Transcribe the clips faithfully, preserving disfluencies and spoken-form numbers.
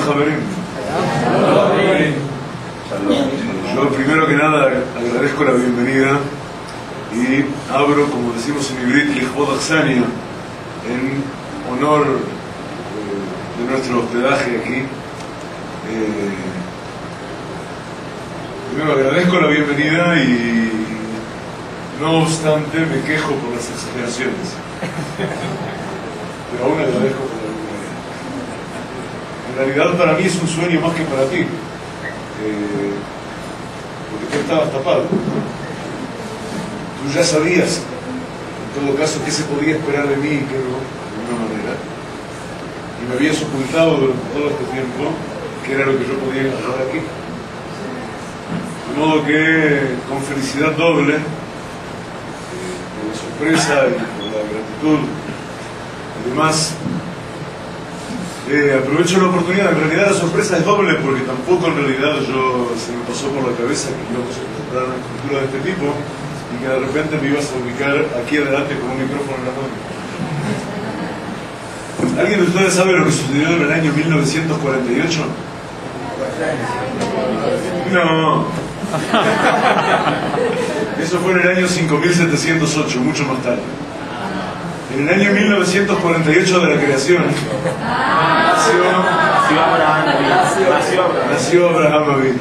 Javerim. Yo primero que nada agradezco la bienvenida y abro, como decimos en Ibrit, Lichvod Aksania, en honor eh, de nuestro hospedaje aquí. Eh, primero agradezco la bienvenida y no obstante me quejo por las exageraciones. Pero aún agradezco por la bienvenida. En realidad para mí es un sueño más que para ti. Eh, porque tú estabas tapado. Tú ya sabías, en todo caso, qué se podía esperar de mí y qué no, de alguna manera. Y me habías ocultado durante todo este tiempo qué era lo que yo podía encontrar aquí. De modo que, con felicidad doble, eh, por la sorpresa y por la gratitud, además, Eh, aprovecho la oportunidad. En realidad la sorpresa es doble porque tampoco en realidad yo se me pasó por la cabeza que íbamos a encontrar una estructura de este tipo y que de repente me ibas a ubicar aquí adelante con un micrófono en la mano. ¿Alguien de ustedes sabe lo que sucedió en el año mil novecientos cuarenta y ocho? No. Eso fue en el año cinco mil setecientos ocho, mucho más tarde. En el año mil novecientos cuarenta y ocho de la creación nació, nació Abraham nació Abraham Avinu.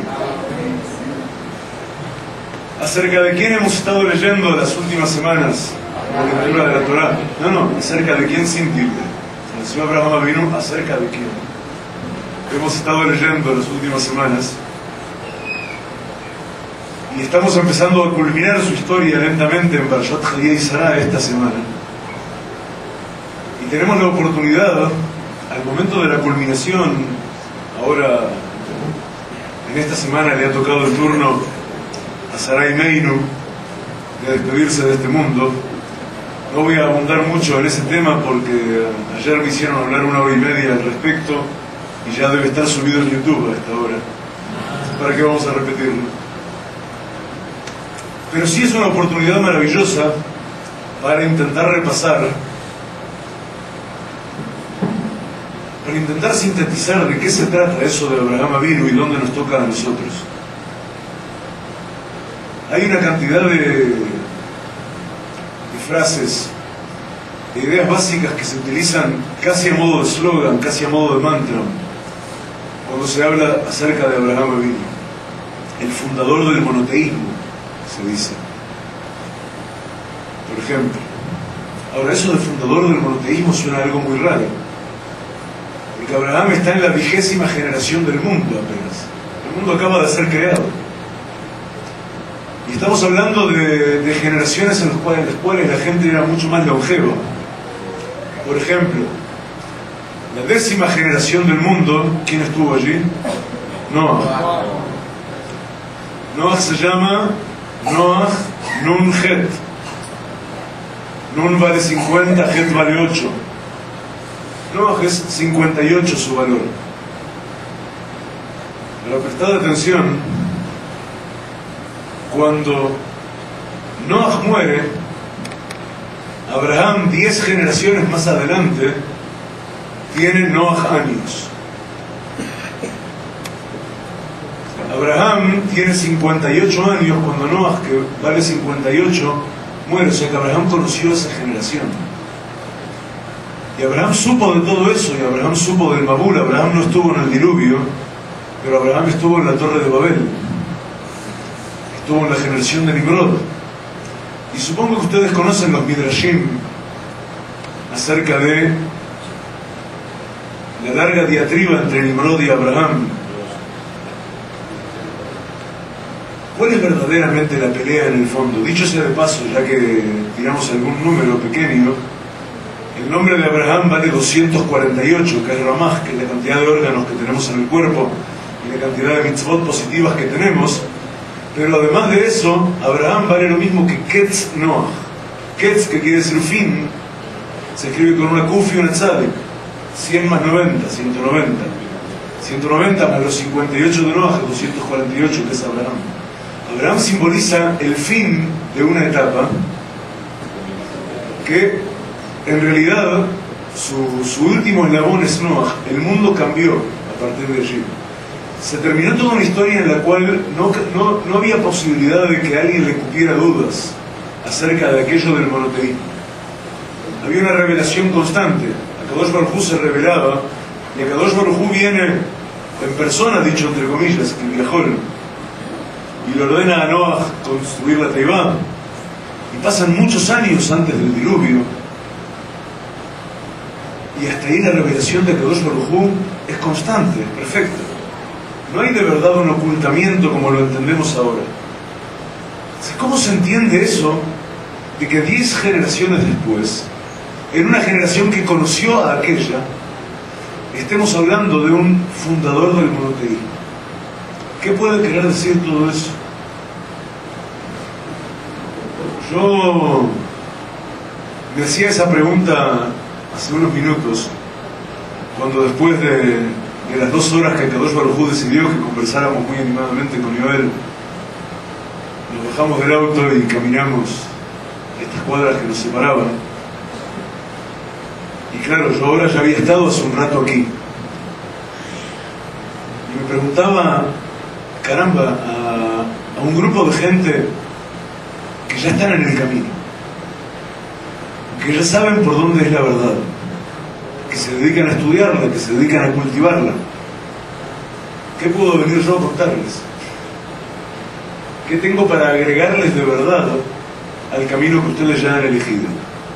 ¿Acerca de quién hemos estado leyendo las últimas semanas la lectura de la Torá? No, no, acerca de quién sin tilde. Nació Abraham Avinu, ¿acerca de quién? Hemos estado leyendo las últimas semanas y estamos empezando a culminar su historia lentamente en Parashat Hayei Sarah esta semana. Y tenemos la oportunidad, al momento de la culminación, ahora, en esta semana le ha tocado el turno a Sarai Meinu de despedirse de este mundo. No voy a abundar mucho en ese tema porque ayer me hicieron hablar una hora y media al respecto y ya debe estar subido en YouTube a esta hora. ¿Para qué vamos a repetirlo? Pero sí es una oportunidad maravillosa para intentar repasar, para intentar sintetizar de qué se trata eso de Abraham Avinu y dónde nos toca a nosotros. Hay una cantidad de, de frases, de ideas básicas que se utilizan casi a modo de slogan, casi a modo de mantra, cuando se habla acerca de Abraham Avinu, el fundador del monoteísmo, se dice. Por ejemplo, ahora eso de fundador del monoteísmo suena algo muy raro. Que Abraham está en la vigésima generación del mundo apenas. El mundo acaba de ser creado. Y estamos hablando de, de generaciones en las cuales, en las cuales la gente era mucho más longeva. Por ejemplo, la décima generación del mundo, ¿quién estuvo allí? Noah. Noah se llama Noah Nun Het. Nun vale cincuenta, Het vale ocho. Noah es cincuenta y ocho su valor. Pero prestad atención, cuando Noah muere, Abraham, diez generaciones más adelante, tiene Noah años. Abraham tiene cincuenta y ocho años cuando Noah, que vale cincuenta y ocho, muere. O sea que Abraham conoció esa generación. Y Abraham supo de todo eso, y Abraham supo del Mabul. Abraham no estuvo en el diluvio, pero Abraham estuvo en la torre de Babel, estuvo en la generación de Nimrod. Y supongo que ustedes conocen los Midrashim acerca de la larga diatriba entre Nimrod y Abraham. ¿Cuál es verdaderamente la pelea en el fondo? Dicho sea de paso, ya que tiramos algún número pequeño, el nombre de Abraham vale doscientos cuarenta y ocho, que es Ramaj, que es la cantidad de órganos que tenemos en el cuerpo y la cantidad de mitzvot positivas que tenemos. Pero además de eso, Abraham vale lo mismo que Ketz Noah. Ketz, que quiere decir fin, se escribe con una kuf y una tzadik. cien más noventa, ciento noventa. ciento noventa más los cincuenta y ocho de Noah, doscientos cuarenta y ocho, que es Abraham. Abraham simboliza el fin de una etapa que en realidad su, su último eslabón es Noah. El mundo cambió a a partir de allí. Se terminó toda una historia en la cual no, no, no había posibilidad de que alguien le cupiera dudas acerca de aquello del monoteísmo. Había una revelación constante. Akadosh Baruj Hu se revelaba, y Akadosh Baruj Hu viene en persona, dicho entre comillas, que viajó, y le ordena a Noah construir la Teibá. Y pasan muchos años antes del diluvio, y hasta ahí la revelación de Akadosh Baruj Hu es constante, es perfecta. No hay de verdad un ocultamiento como lo entendemos ahora. ¿Cómo se entiende eso de que diez generaciones después, en una generación que conoció a aquella, estemos hablando de un fundador del monoteísmo? ¿Qué puede querer decir todo eso? Yo me hacía esa pregunta hace unos minutos, cuando después de, de las dos horas que Akadosh Baruj Hu decidió que conversáramos muy animadamente con Yoel, nos bajamos del auto y caminamos estas cuadras que nos separaban. Y claro, yo ahora ya había estado hace un rato aquí. Y me preguntaba, caramba, a, a un grupo de gente que ya están en el camino, que ya saben por dónde es la verdad, que se dedican a estudiarla, que se dedican a cultivarla. ¿Qué puedo venir yo a contarles? ¿Qué tengo para agregarles de verdad al camino que ustedes ya han elegido?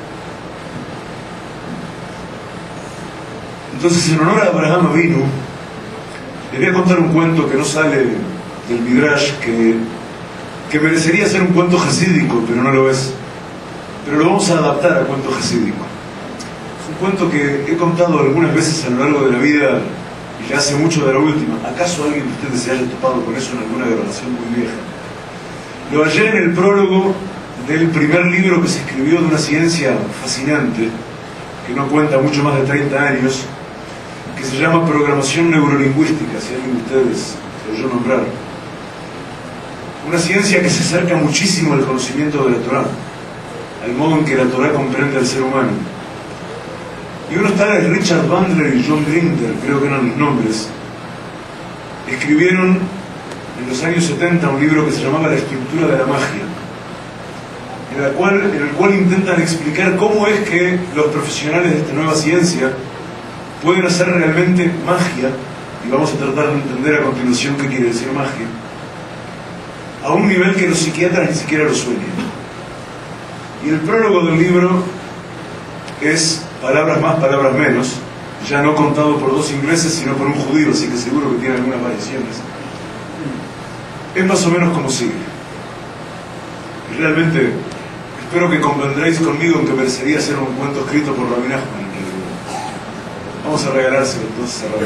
Entonces, en honor a Abraham Avinu, les voy a contar un cuento que no sale del Midrash, que, que merecería ser un cuento jasídico, pero no lo es. Pero lo vamos a adaptar a cuento jasídico. Es un cuento que he contado algunas veces a lo largo de la vida, y ya hace mucho de la última. ¿Acaso alguien de ustedes se haya topado con eso en alguna grabación muy vieja? Lo hallé en el prólogo del primer libro que se escribió de una ciencia fascinante, que no cuenta mucho más de treinta años, que se llama Programación Neurolingüística, si alguien de ustedes se oyó nombrar. Una ciencia que se acerca muchísimo al conocimiento de la Torá, al modo en que la Torá comprende al ser humano. Y unos tales Richard Bandler y John Grinder, creo que eran los nombres, escribieron en los años setenta un libro que se llamaba La estructura de la magia, en, la cual, en el cual intentan explicar cómo es que los profesionales de esta nueva ciencia pueden hacer realmente magia, y vamos a tratar de entender a continuación qué quiere decir magia, a un nivel que los psiquiatras ni siquiera lo sueñan. Y el prólogo del libro es palabras más, palabras menos, ya no contado por dos ingleses, sino por un judío, así que seguro que tiene algunas variaciones. Es más o menos como sigue. Y realmente espero que convendréis conmigo en que merecería ser un cuento escrito por Rabbi Nachman. Vamos a regalárselo entonces a Rabbi.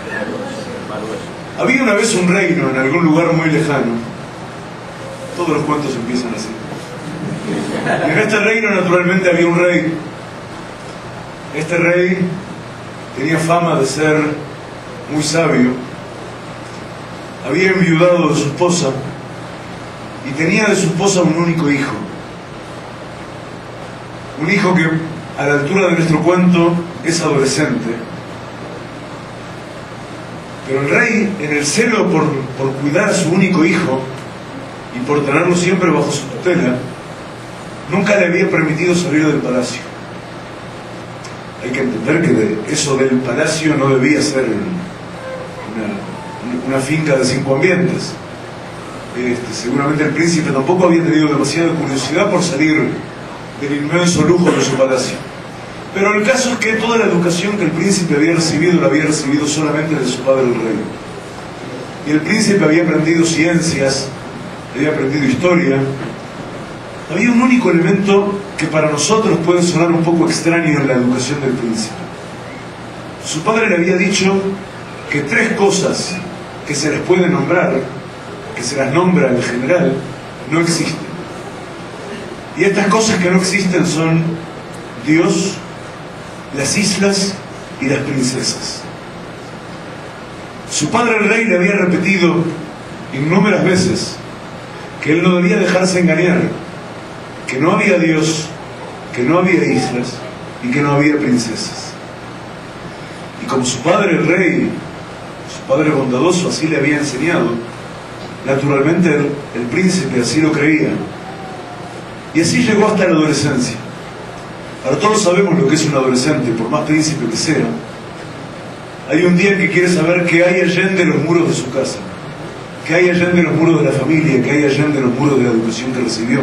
Había una vez un reino en algún lugar muy lejano. Todos los cuentos empiezan así. Y en este reino naturalmente había un rey. Este rey tenía fama de ser muy sabio. Había enviudado de su esposa y tenía de su esposa un único hijo. Un hijo que a la altura de nuestro cuento es adolescente. Pero el rey, en el celo por, por cuidar a su único hijo y por tenerlo siempre bajo su tutela, nunca le había permitido salir del palacio. Hay que entender que de eso del palacio no debía ser una, una finca de cinco ambientes. Este, seguramente el príncipe tampoco había tenido demasiada curiosidad por salir del inmenso lujo de su palacio. Pero el caso es que toda la educación que el príncipe había recibido la había recibido solamente de su padre el rey. Y el príncipe había aprendido ciencias, había aprendido historia. Había un único elemento que para nosotros puede sonar un poco extraño en la educación del príncipe. Su padre le había dicho que tres cosas que se les puede nombrar, que se las nombra en general, no existen. Y estas cosas que no existen son Dios, las islas y las princesas. Su padre el rey le había repetido innumerables veces que él no debía dejarse engañar, que no había Dios, que no había islas y que no había princesas. Y como su padre el rey padre bondadoso así le había enseñado. Naturalmente el, el príncipe así lo creía. Y así llegó hasta la adolescencia. Ahora todos sabemos lo que es un adolescente, por más príncipe que sea. Hay un día que quiere saber qué hay allende los muros de su casa, qué hay allende los muros de la familia, qué hay allende los muros de la educación que recibió.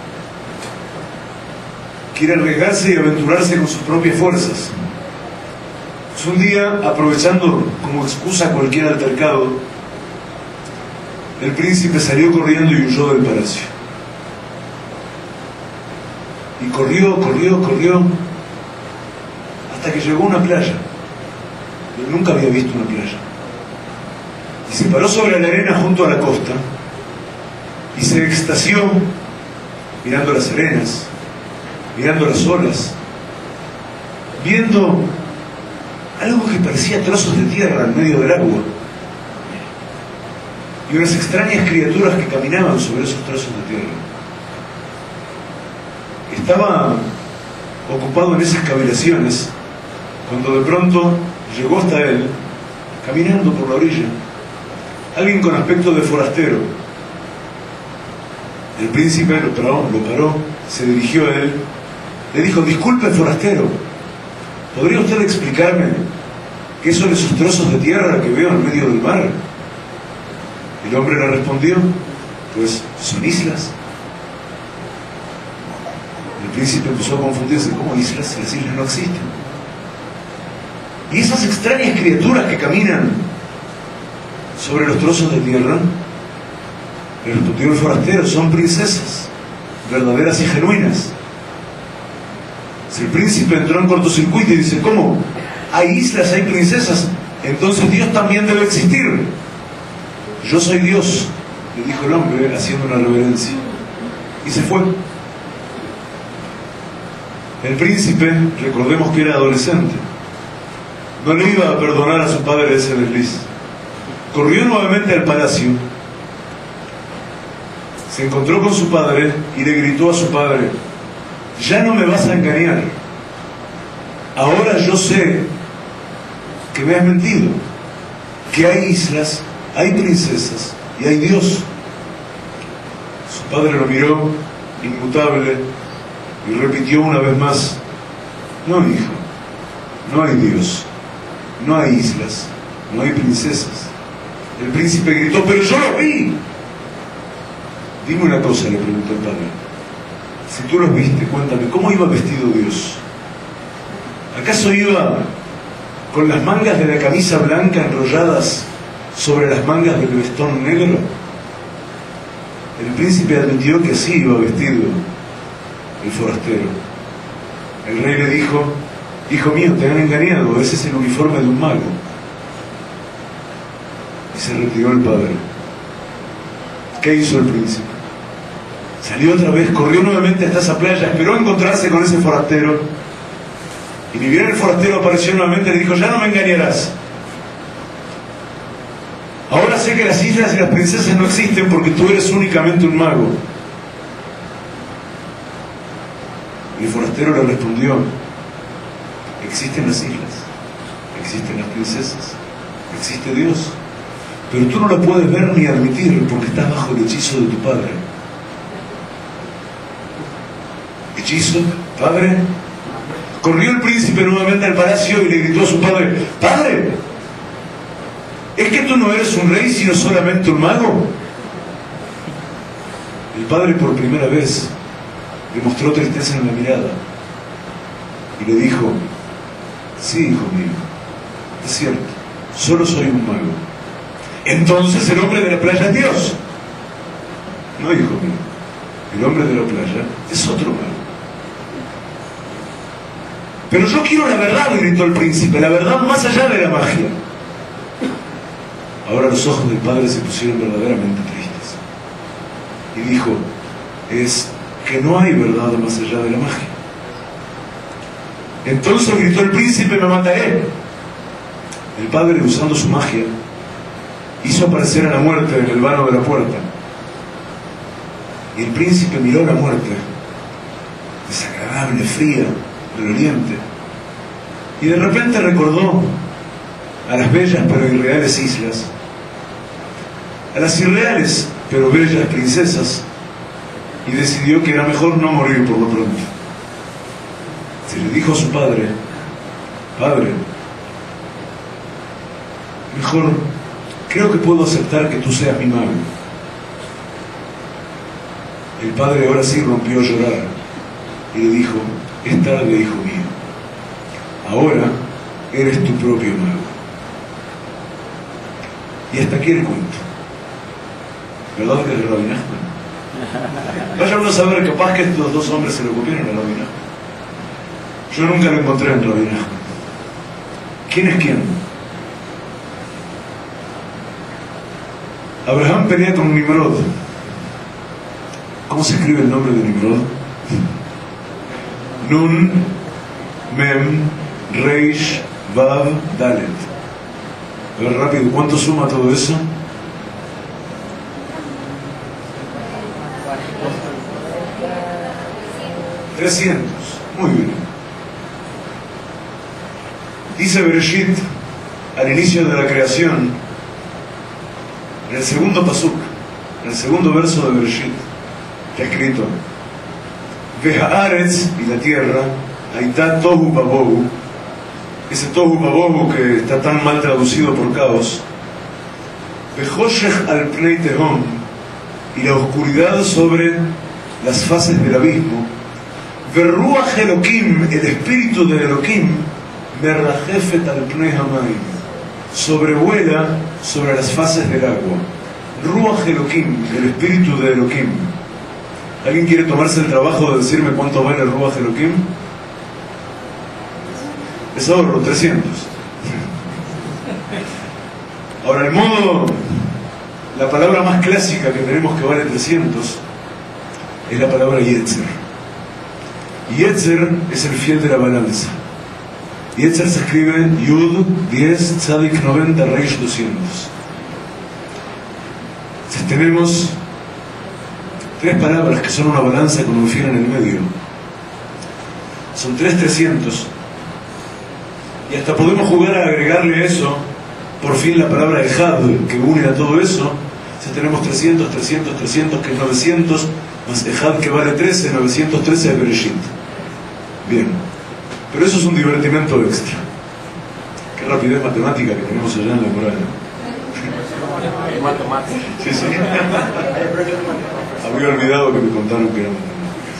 Quiere arriesgarse y aventurarse con sus propias fuerzas. Pues un día, aprovechando como excusa cualquier altercado, el príncipe salió corriendo y huyó del palacio. Y corrió, corrió, corrió, hasta que llegó a una playa. Él nunca había visto una playa. Y se paró sobre la arena junto a la costa y se extasió mirando las arenas, mirando las olas, viendo algo que parecía trozos de tierra en medio del agua y unas extrañas criaturas que caminaban sobre esos trozos de tierra. Estaba ocupado en esas cavilaciones cuando de pronto llegó hasta él, caminando por la orilla, alguien con aspecto de forastero. El príncipe lo paró, lo paró, se dirigió a él, le dijo: disculpe, forastero, ¿podría usted explicarme qué son esos trozos de tierra que veo en medio del mar? El hombre le respondió: pues son islas. El príncipe empezó a confundirse: ¿cómo islas? Si las islas no existen. Y esas extrañas criaturas que caminan sobre los trozos de tierra, le respondió el forastero, son princesas, verdaderas y genuinas. Si el príncipe entró en cortocircuito y dice: ¿cómo? ¿Hay islas, hay princesas? Entonces Dios también debe existir. Yo soy Dios, le dijo el hombre haciendo una reverencia. Y se fue. El príncipe, recordemos que era adolescente, no le iba a perdonar a su padre ese desliz. Corrió nuevamente al palacio, se encontró con su padre y le gritó a su padre: ya no me vas a engañar. Ahora yo sé que me has mentido, que hay islas, hay princesas y hay Dios. Su padre lo miró, inmutable, y repitió una vez más: no, hijo, no hay Dios, no hay islas, no hay princesas. El príncipe gritó: pero yo lo vi. Dime una cosa, le preguntó el padre. Si tú los viste, cuéntame, ¿cómo iba vestido Dios? ¿Acaso iba con las mangas de la camisa blanca enrolladas sobre las mangas del vestón negro? El príncipe admitió que así iba vestido el forastero. El rey le dijo: hijo mío, te han engañado, ese es el uniforme de un mago. Y se retiró el padre. ¿Qué hizo el príncipe? Salió otra vez, corrió nuevamente hasta esa playa, esperó encontrarse con ese forastero, y ni bien el forastero apareció nuevamente, le dijo: ya no me engañarás. Ahora sé que las islas y las princesas no existen porque tú eres únicamente un mago. Y el forastero le respondió: existen las islas, existen las princesas, existe Dios, pero tú no lo puedes ver ni admitir porque estás bajo el hechizo de tu padre. ¿Hechizo? ¿Padre? Corrió el príncipe nuevamente al palacio y le gritó a su padre: ¡padre! ¿Es que tú no eres un rey sino solamente un mago? El padre por primera vez le mostró tristeza en la mirada y le dijo: sí, hijo mío, es cierto, solo soy un mago. Entonces el hombre de la playa es Dios. No, hijo mío, el hombre de la playa es otro mago. Pero yo quiero la verdad, gritó el príncipe, la verdad más allá de la magia. Ahora los ojos del padre se pusieron verdaderamente tristes y dijo: es que no hay verdad más allá de la magia. Entonces gritó el príncipe: me mataré. El padre, usando su magia, hizo aparecer a la muerte en el vano de la puerta. Y el príncipe miró a la muerte, desagradable, fría, doloriente, y de repente recordó a las bellas pero irreales islas, a las irreales pero bellas princesas, y decidió que era mejor no morir por lo pronto. Se le dijo a su padre: padre, mejor creo que puedo aceptar que tú seas mi mago. El padre ahora sí rompió a llorar y le dijo: es tarde, hijo mío, ahora eres tu propio mago. Y hasta aquí el cuento. ¿Verdad que es de Rabbi Nachman? Vaya uno a saber, capaz que estos dos hombres se lo copiaron a Rabbi Nachman. Yo nunca lo encontré en Rabbi Nachman. ¿Quién es quién? Abraham pelea con Nimrod. ¿Cómo se escribe el nombre de Nimrod? Nun, Mem, Reish, Vav, Dalet. A ver rápido, ¿cuánto suma todo eso? trescientos. Muy bien. Dice Bereshit, al inicio de la creación, en el segundo pasuk, en el segundo verso de Bereshit, está escrito: Vehaaretz, y la tierra, Aitá tohu babohu. Ese tohu babohu que está tan mal traducido por caos. Vehoshech al pnei tehom, y la oscuridad sobre las faces del abismo. Verruach Elokim, el espíritu de Elokim, merrajefet al pnei hamayim, sobrevuela sobre las faces del agua. Ruach Elokim, el espíritu de Elokim. ¿Alguien quiere tomarse el trabajo de decirme cuánto vale el Ruach Elokim? Es ahorro, trescientos. Ahora, el modo, la palabra más clásica que tenemos que vale trescientos es la palabra Yetzer. Yetzer es el fiel de la balanza. Yetzer se escribe Yud diez, Tzadik noventa, Reish doscientos. Entonces tenemos tres palabras que son una balanza con un fiel en el medio. Son tres trescientos. Y hasta podemos jugar a agregarle a eso, por fin, la palabra Ejad, que une a todo eso. Entonces tenemos trescientos, trescientos, trescientos, que es novecientos, más Ejad, que vale trece, novecientos trece de Bereshit. Bien. Pero eso es un divertimento extra. Qué rapidez matemática que tenemos allá en la moral. Sí, sí. Había olvidado que me contaron que eran matemáticas.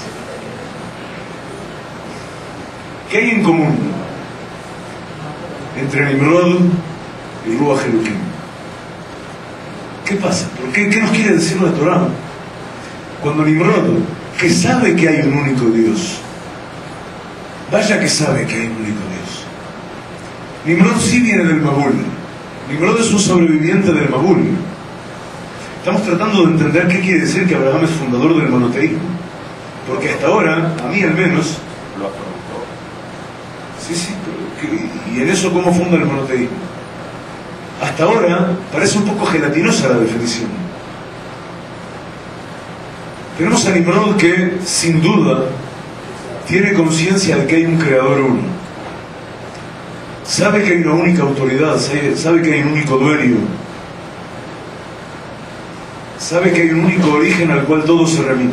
¿Qué hay en común entre Nimrod y Ruach Elokim? ¿Qué pasa? ¿Por qué? ¿Qué nos quiere decir la Torá? Cuando Nimrod, que sabe que hay un único Dios, vaya que sabe que hay un único Dios. Nimrod sí viene del Mabul. Nimrod es un sobreviviente del Mabul. Estamos tratando de entender qué quiere decir que Abraham es fundador del monoteísmo. Porque hasta ahora, a mí al menos, lo afrontó. Sí, sí, pero ¿qué? ¿Y en eso cómo funda el monoteísmo? Hasta ahora parece un poco gelatinosa la definición. Tenemos a Nimrod que, sin duda, tiene conciencia de que hay un creador uno. Sabe que hay una única autoridad, sabe que hay un único dueño. Sabe que hay un único origen al cual todo se remite.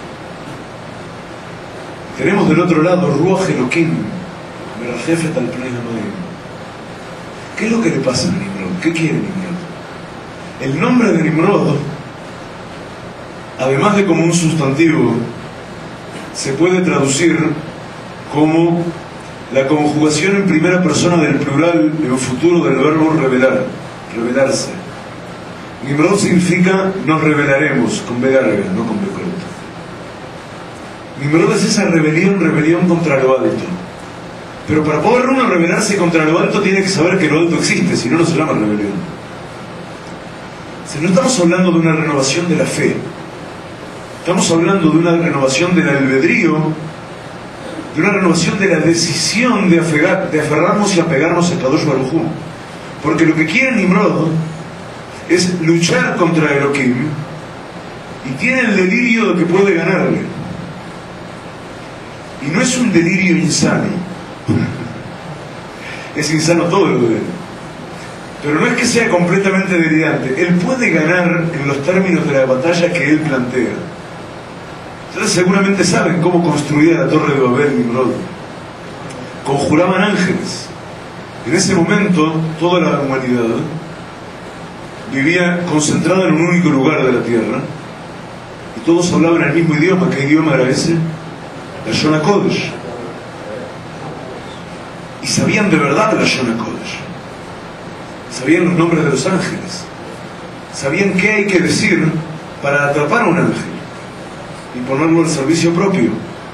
Tenemos del otro lado Ruach Elokim, merrajefet al pnei hamayim. ¿Qué es lo que le pasa a Nimrod? ¿Qué quiere Nimrod? El nombre de Nimrod, además de como un sustantivo, se puede traducir como la conjugación en primera persona del plural en futuro del verbo revelar, revelarse. Nimrod significa nos revelaremos, con B larga, no con B corta. Nimrod es esa rebelión, rebelión contra lo alto. Pero para poder uno rebelarse contra lo alto tiene que saber que lo alto existe, si no, no se llama rebelión. Si no estamos hablando de una renovación de la fe, estamos hablando de una renovación del albedrío, de una renovación de la decisión de, aferrar, de aferrarnos y apegarnos a Kadosh Baruj Hu. Porque lo que quiere Nimrod es luchar contra Elohim y tiene el delirio de que puede ganarle. Y no es un delirio insano. Es insano todo lo de él. Pero no es que sea completamente delirante, él puede ganar en los términos de la batalla que él plantea. Ustedes seguramente saben cómo construía la torre de Babel Nimrod. Conjuraban ángeles. En ese momento, toda la humanidad vivía concentrada en un único lugar de la tierra, y todos hablaban el mismo idioma. ¿Qué idioma era ese? La Shona Kodesh. Y sabían de verdad la Shona Kodesh. Sabían los nombres de los ángeles. Sabían qué hay que decir para atrapar a un ángel y ponerlo al servicio propio.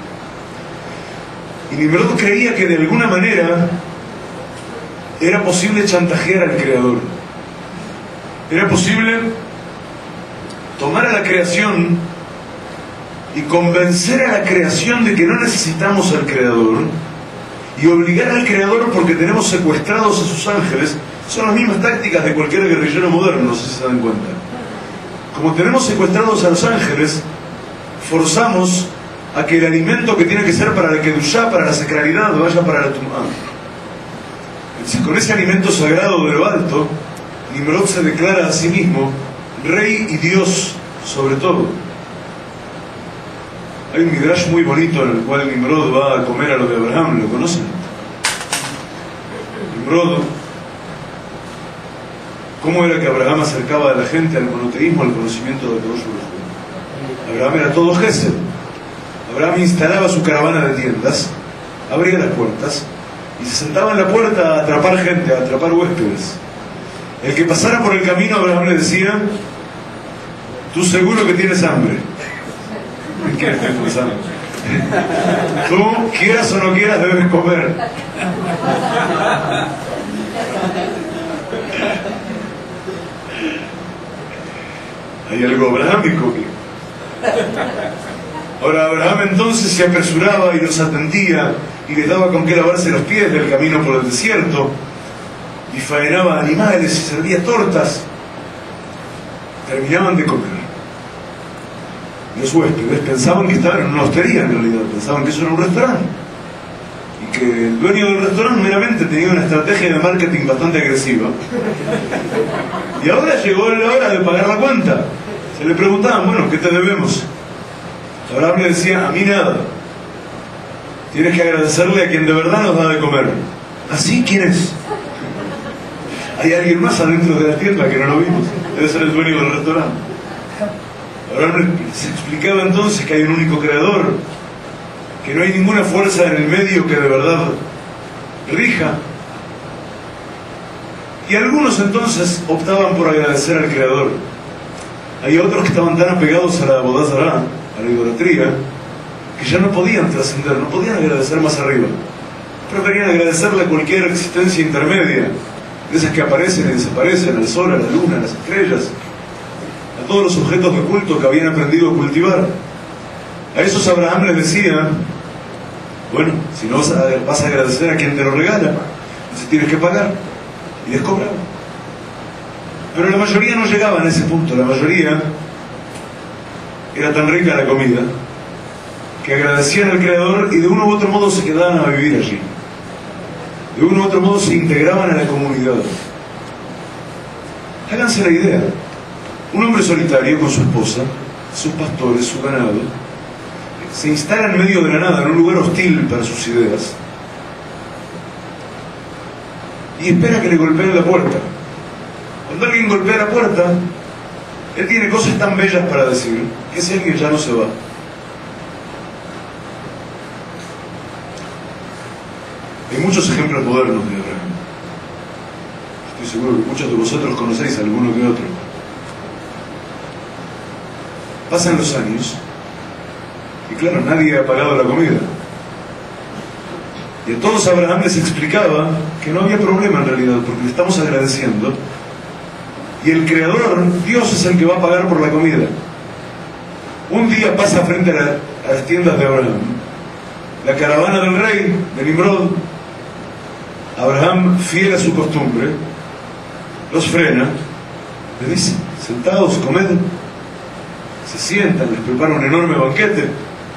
Y Nimrod creía que de alguna manera era posible chantajear al Creador. Era posible tomar a la creación y convencer a la creación de que no necesitamos al Creador, y obligar al Creador porque tenemos secuestrados a sus ángeles. Son las mismas tácticas de cualquier guerrillero moderno, no sé si se dan cuenta. Como tenemos secuestrados a los ángeles, forzamos a que el alimento que tiene que ser para la Kedushá, para la sacralidad, vaya para la Tumá. Con ese alimento sagrado de lo alto, Nimrod se declara a sí mismo rey y Dios sobre todo. Hay un midrash muy bonito en el cual Nimrod va a comer a lo de Abraham, ¿lo conocen? Nimrod, ¿cómo era que Abraham acercaba a la gente al monoteísmo, al conocimiento de Dios? Abraham era todo Gesed. Abraham instalaba su caravana de tiendas, abría las puertas y se sentaba en la puerta a atrapar gente, a atrapar huéspedes. El que pasara por el camino, Abraham le decía: tú seguro que tienes hambre. ¿Qué estás pensando? Tú, quieras o no quieras, debes comer. Hay algo abrahámico que... Ahora Abraham entonces se apresuraba y los atendía y les daba con qué lavarse los pies del camino por el desierto, y faenaba animales y servía tortas. Terminaban de comer. Los huéspedes pensaban que estaban en una hostería, en realidad pensaban que eso era un restaurante, y que el dueño del restaurante meramente tenía una estrategia de marketing bastante agresiva. Y ahora llegó la hora de pagar la cuenta. Se le preguntaban: bueno, ¿qué te debemos? Abraham le decía: a mí nada. Tienes que agradecerle a quien de verdad nos da de comer. ¿Así? ¿Quién es? Hay alguien más adentro de la tienda que no lo vimos. Debe ser el dueño del restaurante. Abraham se explicaba entonces que hay un único creador, que no hay ninguna fuerza en el medio que de verdad rija. Y algunos entonces optaban por agradecer al Creador. Hay otros que estaban tan apegados a la Avodah Zará, a la idolatría, que ya no podían trascender, no podían agradecer más arriba. Preferían agradecerle a cualquier existencia intermedia, de esas que aparecen y desaparecen, al sol, a la luna, a las estrellas, a todos los objetos de culto que habían aprendido a cultivar. A esos Abraham les decía: bueno, si no vas a, vas a agradecer a quien te lo regala, entonces tienes que pagar. Y les cobraba. Pero la mayoría no llegaba a ese punto. La mayoría era tan rica la comida que agradecían al Creador y de uno u otro modo se quedaban a vivir allí. De uno u otro modo se integraban a la comunidad. Háganse la idea: un hombre solitario con su esposa, sus pastores, su ganado, se instala en medio de la nada, en un lugar hostil para sus ideas, y espera que le golpeen la puerta. Cuando alguien golpea la puerta, él tiene cosas tan bellas para decir que ese alguien ya no se va. Hay muchos ejemplos modernos de Abraham. Estoy seguro que muchos de vosotros conocéis alguno que otro. Pasan los años y claro, nadie ha pagado la comida. Y a todos Abraham les explicaba que no había problema en realidad, porque le estamos agradeciendo y el Creador, Dios, es el que va a pagar por la comida. Un día pasa frente a, la, a las tiendas de Abraham la caravana del rey, de Nimrod. Abraham, fiel a su costumbre, los frena, le dice: sentados, comed. Se sientan, les prepara un enorme banquete.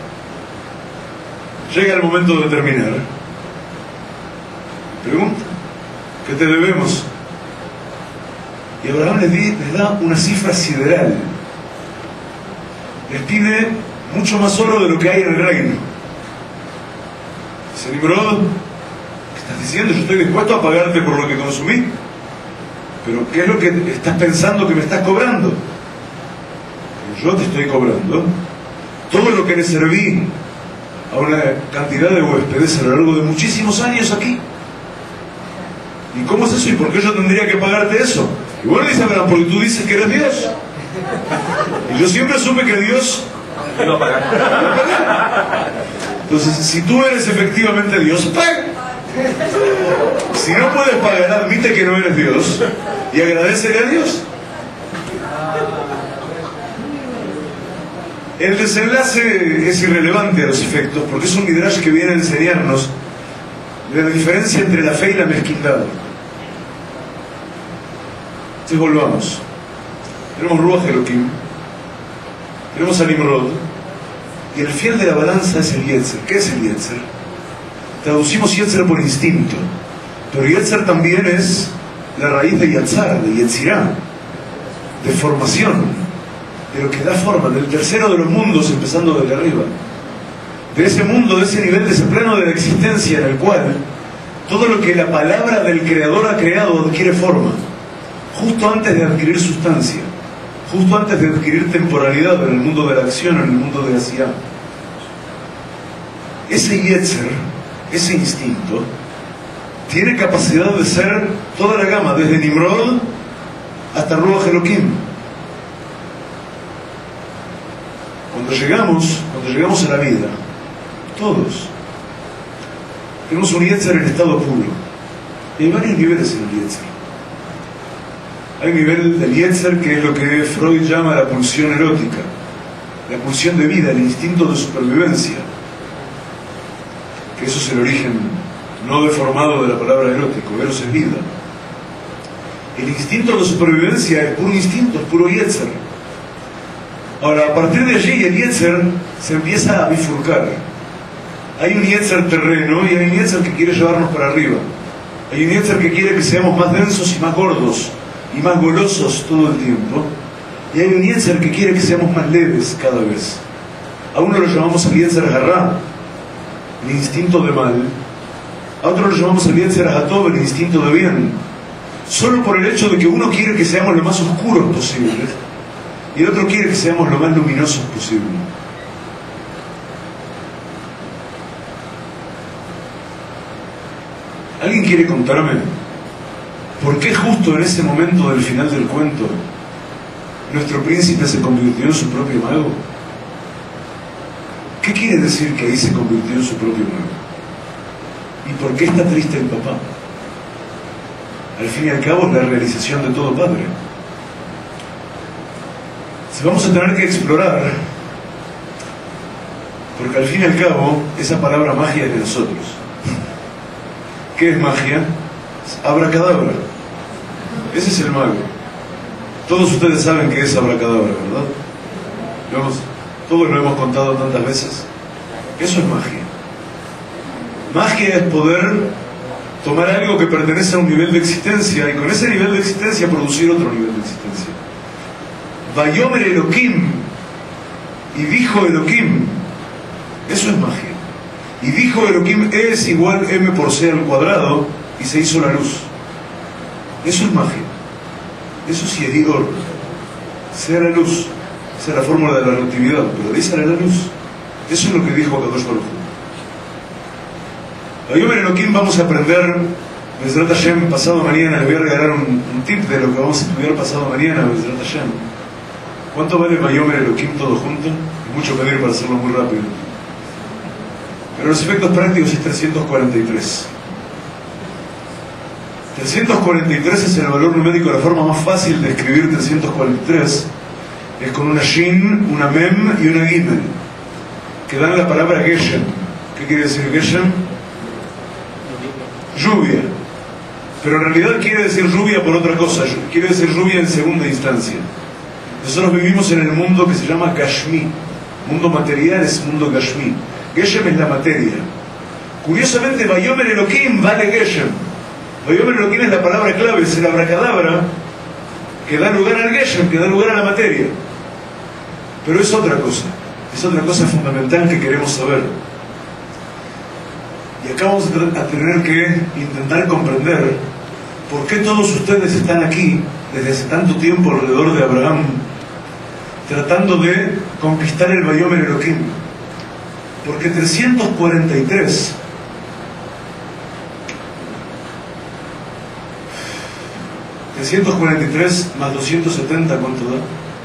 Llega el momento de terminar. Pregunta: ¿qué te debemos? Y Abraham les, di, les da una cifra sideral. Les pide mucho más oro de lo que hay en el reino. Dice: Nimrod, ¿qué estás diciendo? Yo estoy dispuesto a pagarte por lo que consumí. Pero ¿qué es lo que estás pensando que me estás cobrando? Yo te estoy cobrando todo lo que le serví a una cantidad de huéspedes a lo largo de muchísimos años aquí. ¿Y cómo es eso? ¿Y por qué yo tendría que pagarte eso? Y bueno, dice Abraham, porque tú dices que eres Dios. Y yo siempre supe que Dios iba a pagar. Entonces, si tú eres efectivamente Dios, paga. Si no puedes pagar, admite que no eres Dios y agradecele a Dios. El desenlace es irrelevante a los efectos, porque es un midrash que viene a enseñarnos de la diferencia entre la fe y la mezquindad. Entonces volvamos. Tenemos Ruach Elohim, tenemos a Nimrod, y el fiel de la balanza es el Yetzer. ¿Qué es el Yetzer? Traducimos Yetzer por instinto, pero Yetzer también es la raíz de Yatzar, de Yetzirá, de formación, de lo que da forma, del tercero de los mundos, empezando desde arriba, de ese mundo, de ese nivel, de ese plano de la existencia en el cual todo lo que la palabra del Creador ha creado adquiere forma, justo antes de adquirir sustancia, justo antes de adquirir temporalidad en el mundo de la acción, en el mundo de la Asiyá. Ese Yetzer, ese instinto, tiene capacidad de ser toda la gama, desde Nimrod hasta Ruach Elohim. Cuando llegamos, cuando llegamos a la vida, todos tenemos un Yetzer en estado puro. Y hay varios niveles en el Yetzer. Hay un nivel del Yetzer que es lo que Freud llama la pulsión erótica, la pulsión de vida, el instinto de supervivencia, que eso es el origen no deformado de la palabra erótico. Eros es vida. El instinto de supervivencia es puro instinto, es puro Yetzer. Ahora, a partir de allí el Yetzer se empieza a bifurcar. Hay un Yetzer terreno y hay un Yetzer que quiere llevarnos para arriba. Hay un Yetzer que quiere que seamos más densos y más gordos y más golosos todo el tiempo. Y hay un Yetzer que quiere que seamos más leves cada vez. A uno lo llamamos el Yetzer Garrá, el instinto de mal. A otro lo llamamos el Yetzer Hatov, el instinto de bien. Solo por el hecho de que uno quiere que seamos lo más oscuros posibles y el otro quiere que seamos lo más luminosos posible. ¿Alguien quiere contarme por qué justo en ese momento del final del cuento nuestro príncipe se convirtió en su propio mago? ¿Qué quiere decir que ahí se convirtió en su propio mago? ¿Y por qué está triste el papá? Al fin y al cabo es la realización de todo padre. Si vamos a tener que explorar, porque al fin y al cabo esa palabra magia es de nosotros. ¿Qué es magia? Es abracadabra. Ese es el mago. Todos ustedes saben qué es abracadabra, ¿verdad? ¿Lo hemos, todos lo hemos contado tantas veces. Eso es magia. Magia es poder tomar algo que pertenece a un nivel de existencia y con ese nivel de existencia producir otro nivel de existencia. Vayomer Elohim, y dijo Elohim, eso es magia. Y dijo Elohim es igual m por c al cuadrado y se hizo la luz. Eso es magia. Eso sí es Dior. Sea la luz. Esa es la fórmula de la relatividad, pero de ahí sale la luz. Eso es lo que dijo Kadosh Baruj Hu. Vayomer Elohim vamos a aprender Bezrat Hashem pasado mañana. Les voy a regalar un, un tip de lo que vamos a estudiar pasado mañana, Bezrat Hashem. ¿Cuánto vale Vayomer Elohim todo junto? Es mucho pedir para hacerlo muy rápido. Pero los efectos prácticos es trescientos cuarenta y tres. trescientos cuarenta y tres es el valor numérico. La forma más fácil de escribir trescientos cuarenta y tres es con una Shin, una Mem y una Gimel, que dan la palabra Geshem. ¿Qué quiere decir Geshem? Lluvia. Pero en realidad quiere decir lluvia por otra cosa. Quiere decir lluvia en segunda instancia. Nosotros vivimos en el mundo que se llama Gashmi. Mundo material es mundo Gashmi. Geshem es la materia. Curiosamente, Vayomer Elohim vale Geshem. Vayomer Elohim es la palabra clave, es el abracadabra que da lugar al Geshem, que da lugar a la materia. Pero es otra cosa, es otra cosa fundamental que queremos saber. Y acá vamos a tener que intentar comprender por qué todos ustedes están aquí desde hace tanto tiempo alrededor de Abraham, tratando de conquistar el Vayomer Elohim. Porque trescientos cuarenta y tres trescientos cuarenta y tres más doscientos setenta, ¿cuánto da?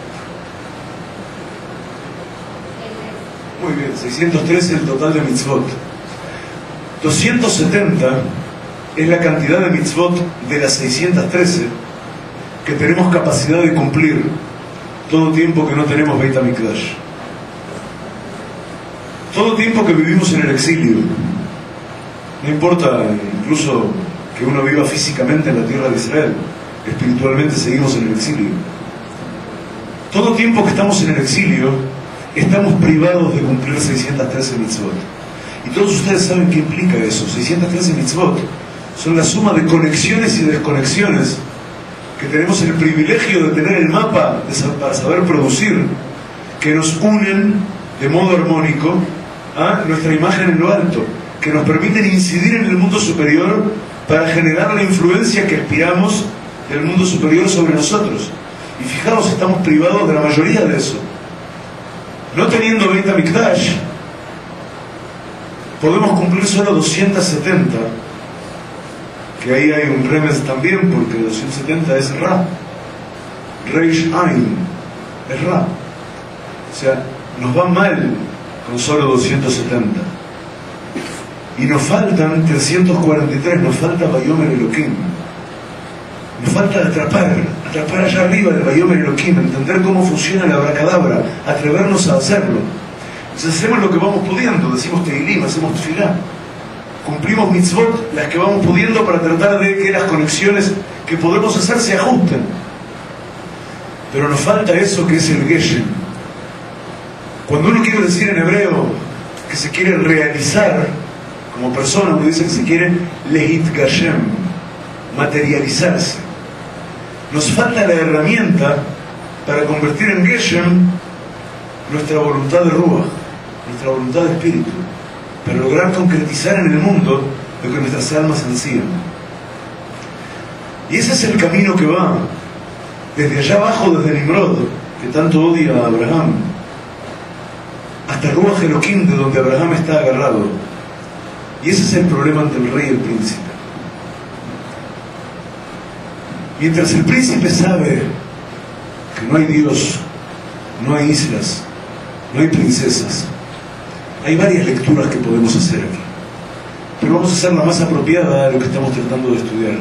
Muy bien, seiscientos trece es el total de mitzvot. doscientos setenta es la cantidad de mitzvot de las seiscientos trece que tenemos capacidad de cumplir todo tiempo que no tenemos Beit HaMikdash. Todo tiempo que vivimos en el exilio. No importa incluso que uno viva físicamente en la tierra de Israel, espiritualmente seguimos en el exilio. Todo tiempo que estamos en el exilio, estamos privados de cumplir seiscientos trece mitzvot. Y todos ustedes saben qué implica eso. seiscientos trece mitzvot son la suma de conexiones y desconexiones que tenemos el privilegio de tener el mapa de, para saber producir, que nos unen de modo armónico a nuestra imagen en lo alto, que nos permiten incidir en el mundo superior para generar la influencia que aspiramos del mundo superior sobre nosotros. Y fijaos, estamos privados de la mayoría de eso. No teniendo Beit HaMikdash, podemos cumplir solo doscientos setenta, que ahí hay un remes también, porque doscientos setenta es Ra, Reish Ain, es Ra. O sea, nos va mal con solo doscientos setenta. Y nos faltan trescientos cuarenta y tres, nos falta Vayomer Elohim. Nos falta atrapar, atrapar allá arriba del Vayomer Elohim, entender cómo funciona la abracadabra, atrevernos a hacerlo. Entonces hacemos lo que vamos pudiendo, decimos Teilim, hacemos Tefilá, cumplimos mitzvot, las que vamos pudiendo, para tratar de que las conexiones que podemos hacer se ajusten. Pero nos falta eso que es el Geshem. Cuando uno quiere decir en hebreo que se quiere realizar como persona, uno dice que se quiere lehit gashem, materializarse. Nos falta la herramienta para convertir en Geshem nuestra voluntad de Ruach, nuestra voluntad de espíritu, para lograr concretizar en el mundo lo que nuestras almas ansían. Y ese es el camino que va desde allá abajo, desde Nimrod, que tanto odia a Abraham, hasta Ruach Elohim, de donde Abraham está agarrado. Y ese es el problema ante el rey y el príncipe. Mientras el príncipe sabe que no hay Dios, no hay islas, no hay princesas, hay varias lecturas que podemos hacer aquí, pero vamos a hacer la más apropiada a lo que estamos tratando de estudiar.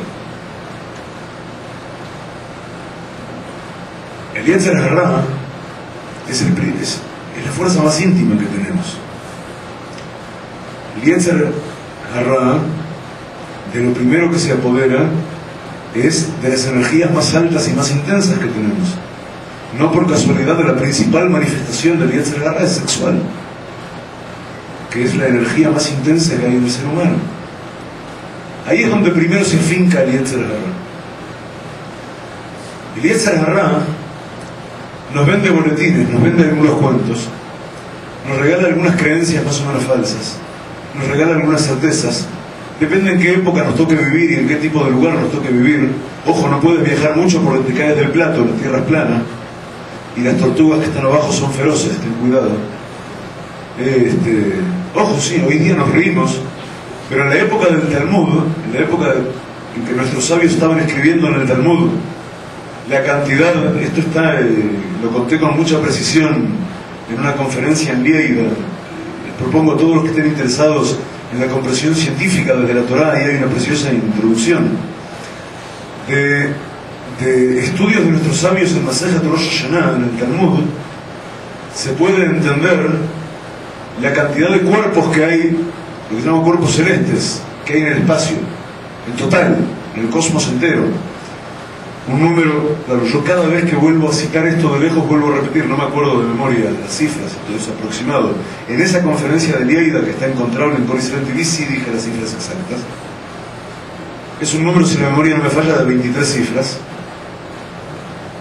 El Yetzer Hará es, el, es, es la fuerza más íntima que tenemos. El Yetzer Hará, de lo primero que se apodera, es de las energías más altas y más intensas que tenemos. No por casualidad, de la principal manifestación del Yetzer Hará es sexual, que es la energía más intensa que hay en el ser humano. Ahí es donde primero se finca el Yetzer Hará. El Yetzer Hará nos vende boletines, nos vende algunos cuentos, nos regala algunas creencias más o menos falsas, nos regala algunas certezas. Depende en qué época nos toque vivir y en qué tipo de lugar nos toque vivir. Ojo, no puedes viajar mucho porque te caes del plato, la tierra es plana y las tortugas que están abajo son feroces, ten cuidado. Este, ojo, sí, hoy día nos reímos, pero en la época del Talmud, en la época en que nuestros sabios estaban escribiendo en el Talmud, la cantidad, esto está, eh, lo conté con mucha precisión en una conferencia en Lleida. Les propongo a todos los que estén interesados en la comprensión científica desde la Torá, y hay una preciosa introducción de, de estudios de nuestros sabios en Masejet Rosh Hashanah, en el Talmud. Se puede entender la cantidad de cuerpos que hay, lo que llamamos cuerpos celestes, que hay en el espacio, en total, en el cosmos entero. Un número, claro, yo cada vez que vuelvo a citar esto de lejos vuelvo a repetir, no me acuerdo de memoria las cifras, entonces aproximado. En esa conferencia de Lleida, que está encontrable en Corisrael T V, sí dije las cifras exactas. Es un número, si la memoria no me falla, de veintitrés cifras.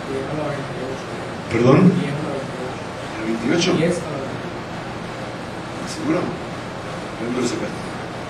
¿Perdón? ¿El veintiocho? ¿Seguro? ¿De dónde lo sacaste?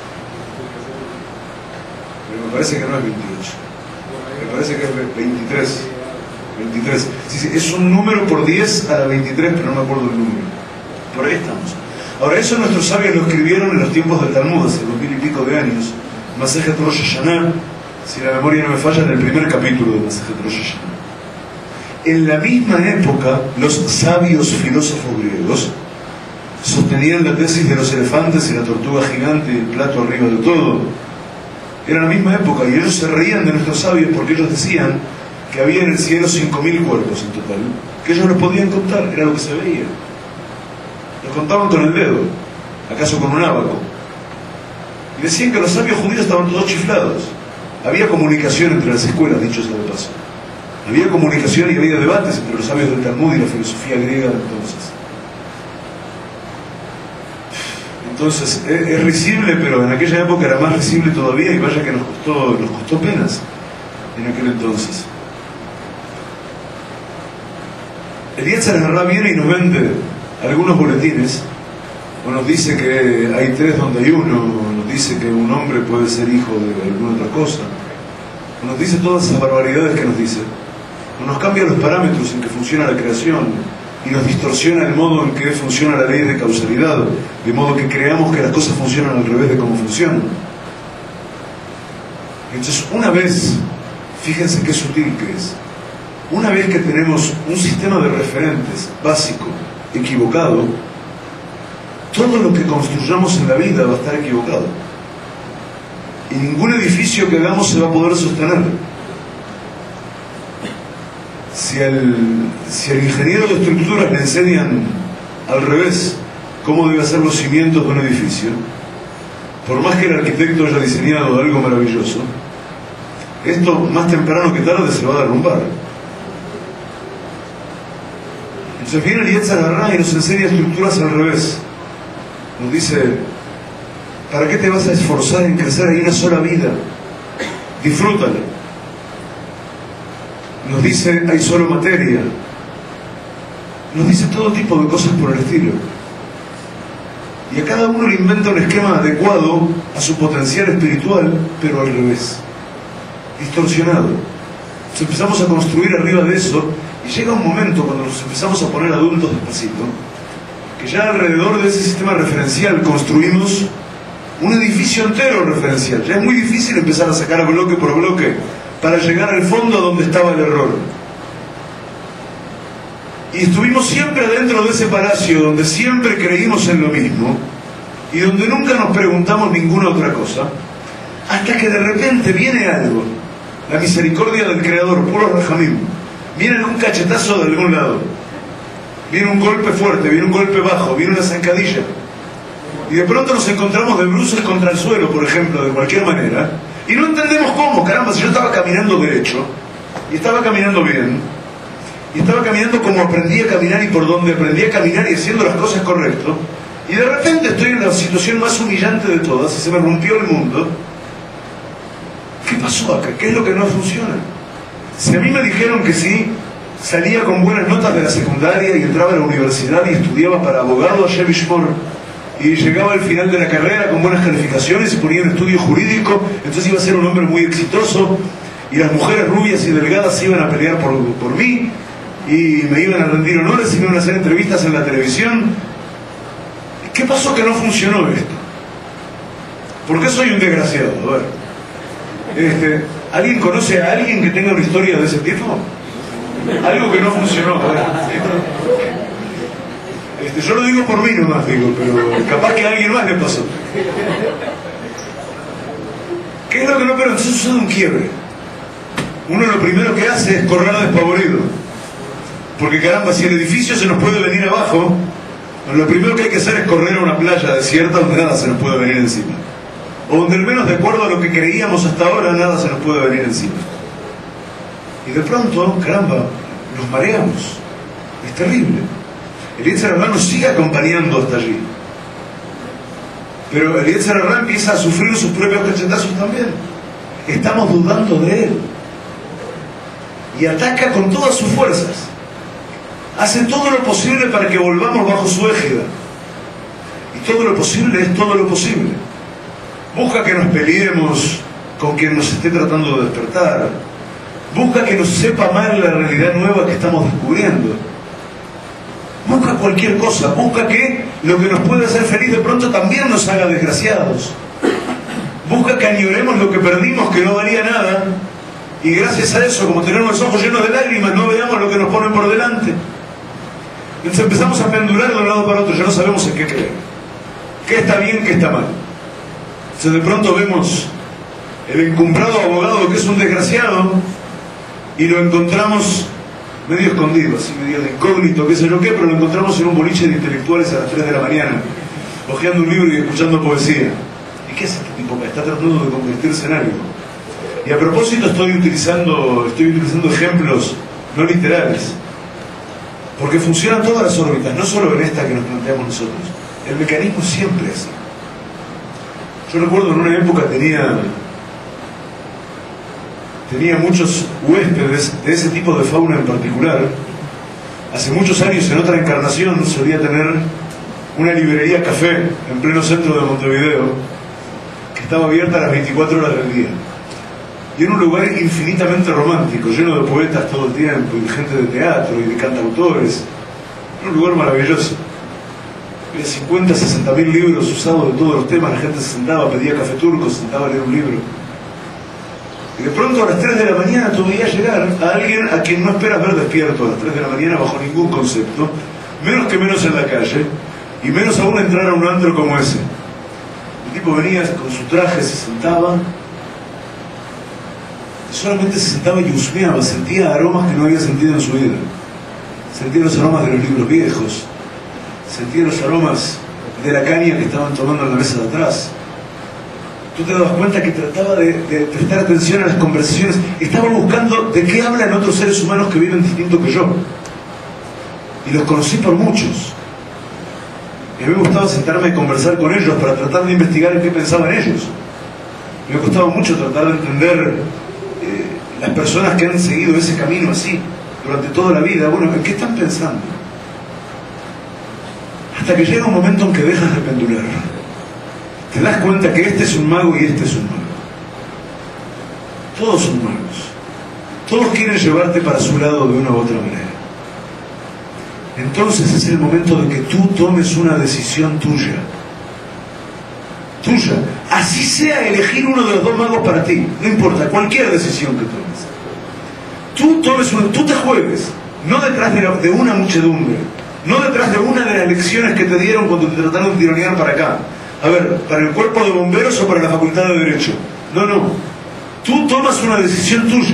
Pero me parece que no es veintiocho. Me parece que es veintitrés. veintitrés. Sí, sí, es un número por diez a la veintitrés, pero no me acuerdo el número. Por ahí estamos. Ahora, eso nuestros sabios lo escribieron en los tiempos del Talmud, hace dos mil y pico de años. Masejet Rosh Hashanah, si la memoria no me falla, en el primer capítulo de Masejet Rosh Hashanah. En la misma época, los sabios filósofos griegos sostenían la tesis de los elefantes y la tortuga gigante y el plato arriba de todo. Era la misma época, y ellos se reían de nuestros sabios porque ellos decían que había en el cielo cinco mil cuerpos en total, que ellos los podían contar, era lo que se veía. Los contaban con el dedo, acaso con un ábaco. Y decían que los sabios judíos estaban todos chiflados. Había comunicación entre las escuelas, dicho sea de paso. Había comunicación y había debates entre los sabios del Talmud y la filosofía griega de entonces. Entonces, es, es risible, pero en aquella época era más risible todavía, y vaya que nos costó, nos costó penas en aquel entonces. El Yetzer Hará viene y nos vende algunos boletines, o nos dice que hay tres donde hay uno, o nos dice que un hombre puede ser hijo de alguna otra cosa, o nos dice todas esas barbaridades que nos dice, o nos cambia los parámetros en que funciona la creación, y nos distorsiona el modo en que funciona la ley de causalidad, de modo que creamos que las cosas funcionan al revés de cómo funcionan. Entonces, una vez, fíjense qué sutil que es, una vez que tenemos un sistema de referentes básico, equivocado, todo lo que construyamos en la vida va a estar equivocado. Y ningún edificio que hagamos se va a poder sostener. Si al, si al ingeniero de estructuras le enseñan al revés cómo deben ser los cimientos de un edificio, por más que el arquitecto haya diseñado algo maravilloso, esto más temprano que tarde se va a derrumbar. Entonces viene el Yetzer Hará y nos enseña estructuras al revés. Nos dice, ¿para qué te vas a esforzar en crecer? Hay una sola vida, disfrútala. Nos dice, hay solo materia. Nos dice todo tipo de cosas por el estilo. Y a cada uno le inventa un esquema adecuado a su potencial espiritual, pero al revés, distorsionado. Entonces empezamos a construir arriba de eso, y llega un momento cuando nos empezamos a poner adultos despacito, que ya alrededor de ese sistema referencial construimos un edificio entero referencial. Ya es muy difícil empezar a sacar bloque por bloque para llegar al fondo donde estaba el error. Y estuvimos siempre dentro de ese palacio donde siempre creímos en lo mismo y donde nunca nos preguntamos ninguna otra cosa, hasta que de repente viene algo, la misericordia del Creador, puro Rajamim, viene un cachetazo de algún lado, viene un golpe fuerte, viene un golpe bajo, viene una zancadilla, y de pronto nos encontramos de bruces contra el suelo, por ejemplo, de cualquier manera, y no entendemos cómo. Caramba, si yo estaba caminando derecho, y estaba caminando bien, y estaba caminando como aprendí a caminar y por donde aprendí a caminar y haciendo las cosas correcto, y de repente estoy en la situación más humillante de todas, y se me rompió el mundo. ¿Qué pasó acá? ¿Qué es lo que no funciona? Si a mí me dijeron que sí, salía con buenas notas de la secundaria y entraba a la universidad y estudiaba para abogado a Shevishmor, y llegaba al final de la carrera con buenas calificaciones y ponía un estudio jurídico, entonces iba a ser un hombre muy exitoso, y las mujeres rubias y delgadas iban a pelear por, por mí, y me iban a rendir honores y me iban a hacer entrevistas en la televisión. ¿Qué pasó que no funcionó esto? ¿Por qué soy un desgraciado? A ver, este, ¿alguien conoce a alguien que tenga una historia de ese tipo? Algo que no funcionó. A ver, este, yo lo digo por mí nomás, digo, pero capaz que a alguien más le pasó. ¿Qué es lo que no? Pero entonces sucede un quiebre. Uno lo primero que hace es correr despavorido, porque caramba, si el edificio se nos puede venir abajo, lo primero que hay que hacer es correr a una playa desierta donde nada se nos puede venir encima, o donde al menos de acuerdo a lo que creíamos hasta ahora nada se nos puede venir encima. Y de pronto, caramba, nos mareamos. Es terrible. El Yetzer Hará nos sigue acompañando hasta allí, pero el Yetzer Hará empieza a sufrir sus propios cachetazos también. Estamos dudando de él y ataca con todas sus fuerzas. hace todo lo posible para que volvamos bajo su égida. Y todo lo posible es todo lo posible. Busca que nos peleemos con quien nos esté tratando de despertar. Busca que nos sepa mal la realidad nueva que estamos descubriendo. Busca cualquier cosa. Busca que lo que nos puede hacer feliz de pronto también nos haga desgraciados. Busca que añoremos lo que perdimos, que no valía nada, y gracias a eso, como tenemos los ojos llenos de lágrimas, no veamos lo que nos ponen por delante. Entonces empezamos a pendular de un lado para otro, ya no sabemos en qué creer. ¿Qué está bien, qué está mal? Entonces de pronto vemos el encumbrado abogado que es un desgraciado, y lo encontramos medio escondido, así medio de incógnito, qué sé yo qué, pero lo encontramos en un boliche de intelectuales a las tres de la mañana, hojeando un libro y escuchando poesía. ¿Y qué hace este tipo? Está tratando de convertirse en algo. Y a propósito estoy utilizando, estoy utilizando ejemplos no literales, porque funcionan todas las órbitas, no solo en esta que nos planteamos nosotros. El mecanismo siempre es así. Yo recuerdo en una época tenía, tenía muchos huéspedes de ese tipo de fauna en particular. Hace muchos años, en otra encarnación, solía tener una librería café en pleno centro de Montevideo, estaba abierta a las veinticuatro horas del día. Y era un lugar infinitamente romántico, lleno de poetas todo el tiempo, y de gente de teatro y de cantautores. Era un lugar maravilloso. Había cincuenta, sesenta mil libros usados de todos los temas, la gente se sentaba, pedía café turco, se sentaba a leer un libro. Y de pronto a las tres de la mañana tú veías llegar a alguien a quien no esperas ver despierto a las tres de la mañana bajo ningún concepto, menos que menos en la calle, y menos aún entrar a un antro como ese. El tipo venía con su traje, se sentaba, y solamente se sentaba y husmeaba, sentía aromas que no había sentido en su vida. Sentía los aromas de los libros viejos, sentía los aromas de la caña que estaban tomando en la mesa de atrás. Tú te dabas cuenta que trataba de, de prestar atención a las conversaciones, estaba buscando de qué hablan otros seres humanos que viven distinto que yo. Y los conocí por muchos. Y a mí me gustaba sentarme y conversar con ellos para tratar de investigar en qué pensaban ellos. Me costaba mucho tratar de entender eh, las personas que han seguido ese camino así durante toda la vida. Bueno, ¿en qué están pensando? Hasta que llega un momento en que dejas de pendular. Te das cuenta que este es un mago y este es un mago. Todos son magos. Todos quieren llevarte para su lado de una u otra manera. Entonces es el momento de que tú tomes una decisión tuya. Tuya. Así sea elegir uno de los dos magos para ti. No importa, cualquier decisión que tomes. Tú tomes uno, tú te juegues. No detrás de, la, de una muchedumbre. No detrás de una de las lecciones que te dieron cuando te trataron de tironear para acá. A ver, ¿para el cuerpo de bomberos o para la facultad de Derecho? No, no. Tú tomas una decisión tuya.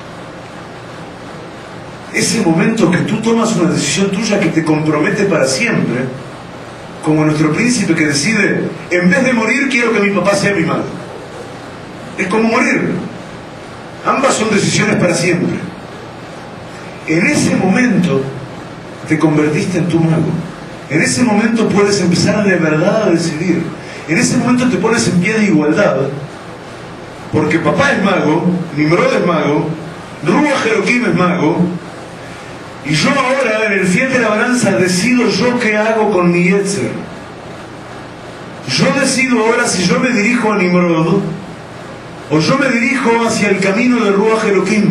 Ese momento que tú tomas una decisión tuya que te compromete para siempre, como nuestro príncipe que decide, en vez de morir quiero que mi papá sea mi madre. Es como morir. Ambas son decisiones para siempre. En ese momento te convertiste en tu mago. En ese momento puedes empezar de verdad a decidir. En ese momento te pones en pie de igualdad, porque papá es mago, Nimrod es mago, Ruach Elohim es mago, y yo ahora, en el fiel de la balanza, decido yo qué hago con mi Yetzer. Yo decido ahora si yo me dirijo a Nimrod o yo me dirijo hacia el camino de Ruach Elohim.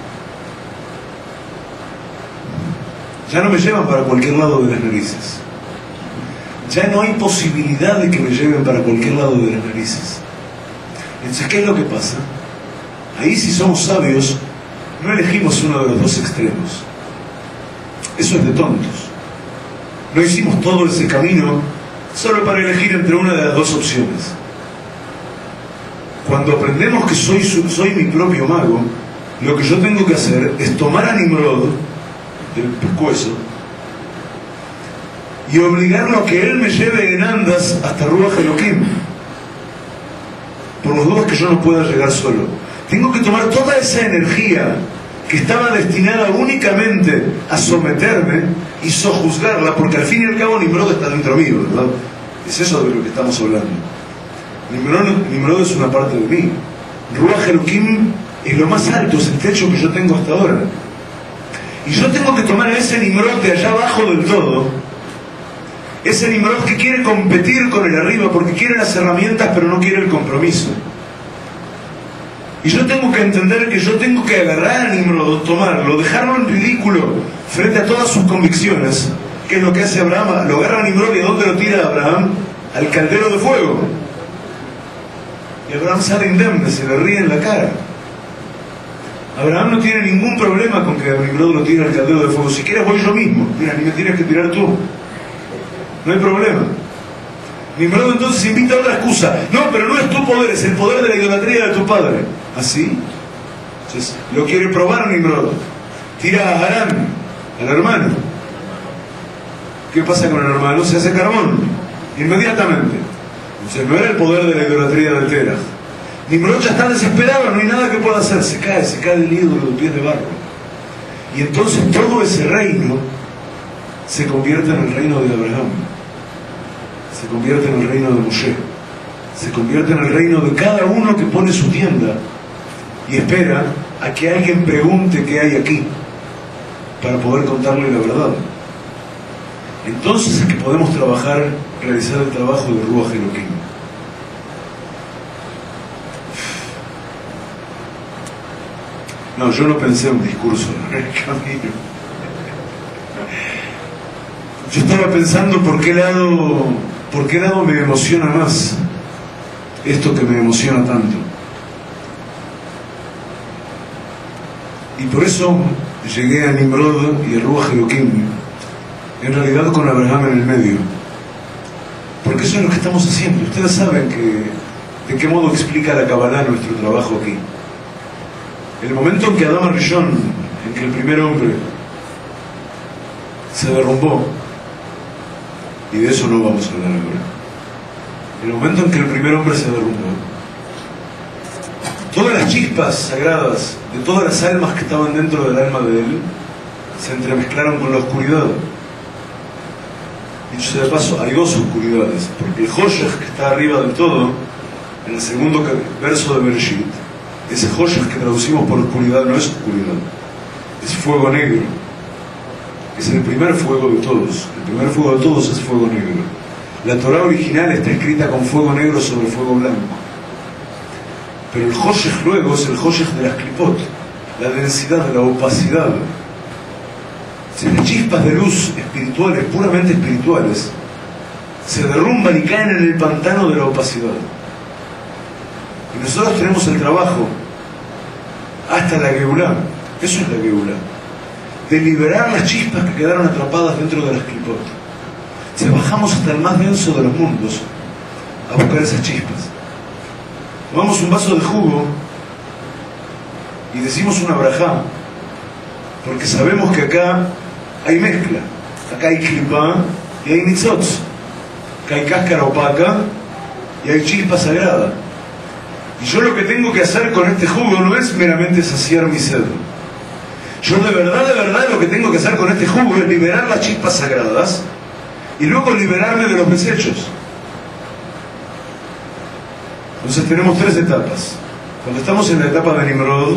Ya no me llevan para cualquier lado de las narices. Ya no hay posibilidad de que me lleven para cualquier lado de las narices. Entonces, ¿qué es lo que pasa? Ahí, si somos sabios, no elegimos uno de los dos extremos. Eso es de tontos. No hicimos todo ese camino solo para elegir entre una de las dos opciones. Cuando aprendemos que soy, soy mi propio mago, lo que yo tengo que hacer es tomar a Nimrod del pescuezo y obligarlo a que él me lleve en andas hasta Ruach Elohim, por los dudas que yo no pueda llegar solo. Tengo que tomar toda esa energía que estaba destinada únicamente a someterme y sojuzgarla, porque al fin y al cabo Nimrod está dentro mío, ¿verdad? Es eso de lo que estamos hablando. Nimrod, Nimrod es una parte de mí. Ruach Elohim es lo más alto, es el techo que yo tengo hasta ahora. Y yo tengo que tomar a ese Nimrod de allá abajo del todo, ese Nimrod que quiere competir con el arriba porque quiere las herramientas pero no quiere el compromiso. Y yo tengo que entender que yo tengo que agarrar a Nimrod, tomarlo, dejarlo en ridículo frente a todas sus convicciones, que es lo que hace Abraham. Lo agarra a Nimrod y ¿a dónde lo tira Abraham? Al caldero de fuego. Y Abraham sale indemne, se le ríe en la cara. Abraham no tiene ningún problema con que Nimrod lo tire al caldero de fuego. Si quieres voy yo mismo. Mira, ni me tienes que tirar tú. No hay problema. Nimrod entonces invita a otra excusa. No, pero no es tu poder, es el poder de la idolatría de tu padre. ¿Así? Entonces, lo quiere probar Nimrod. Tira a Harán, al hermano. ¿Qué pasa con el hermano? Se hace carbón. Inmediatamente. Entonces, no era el poder de la idolatría del Terah. Nimrod ya está desesperado, no hay nada que pueda hacer. Se cae, se cae el ídolo de pies de barro. Y entonces todo ese reino se convierte en el reino de Abraham. Se convierte en el reino de Moshe. Se convierte en el reino de cada uno que pone su tienda y espera a que alguien pregunte qué hay aquí para poder contarle la verdad. Entonces es que podemos trabajar, realizar el trabajo de Ruach Elohim. No, yo no pensé en un discurso en el camino. Yo estaba pensando por qué lado, por qué lado me emociona más esto que me emociona tanto. Y por eso llegué a Nimrod y a Ruach Elohim, en realidad con Abraham en el medio. Porque eso es lo que estamos haciendo. Ustedes saben que, de qué modo explica la Kabbalah nuestro trabajo aquí. El momento en que Adam Arishon, en que el primer hombre se derrumbó, y de eso no vamos a hablar ahora, el momento en que el primer hombre se derrumbó, todas las chispas sagradas de todas las almas que estaban dentro del alma de él se entremezclaron con la oscuridad. Dicho sea de paso, hay dos oscuridades, porque el Hoshech que está arriba del todo, en el segundo verso de Bereshit, ese Hoshech que traducimos por oscuridad no es oscuridad, es fuego negro. Es el primer fuego de todos. El primer fuego de todos es fuego negro. La Torah original está escrita con fuego negro sobre fuego blanco. Pero el Hoshech luego es el Hoshech de las Klipot, la densidad, la opacidad. Si las chispas de luz espirituales, puramente espirituales, se derrumban y caen en el pantano de la opacidad. Y nosotros tenemos el trabajo hasta la Geulá. Eso es la Geulá, de liberar las chispas que quedaron atrapadas dentro de las Klipot. Si bajamos hasta el más denso de los mundos a buscar esas chispas, tomamos un vaso de jugo y decimos una brajá, porque sabemos que acá hay mezcla, acá hay klipá y hay nitzotz, acá hay cáscara opaca y hay chispa sagrada. Y yo lo que tengo que hacer con este jugo no es meramente saciar mi sed. Yo de verdad, de verdad lo que tengo que hacer con este jugo es liberar las chispas sagradas y luego liberarme de los desechos. Entonces tenemos tres etapas. Cuando estamos en la etapa de Nimrod,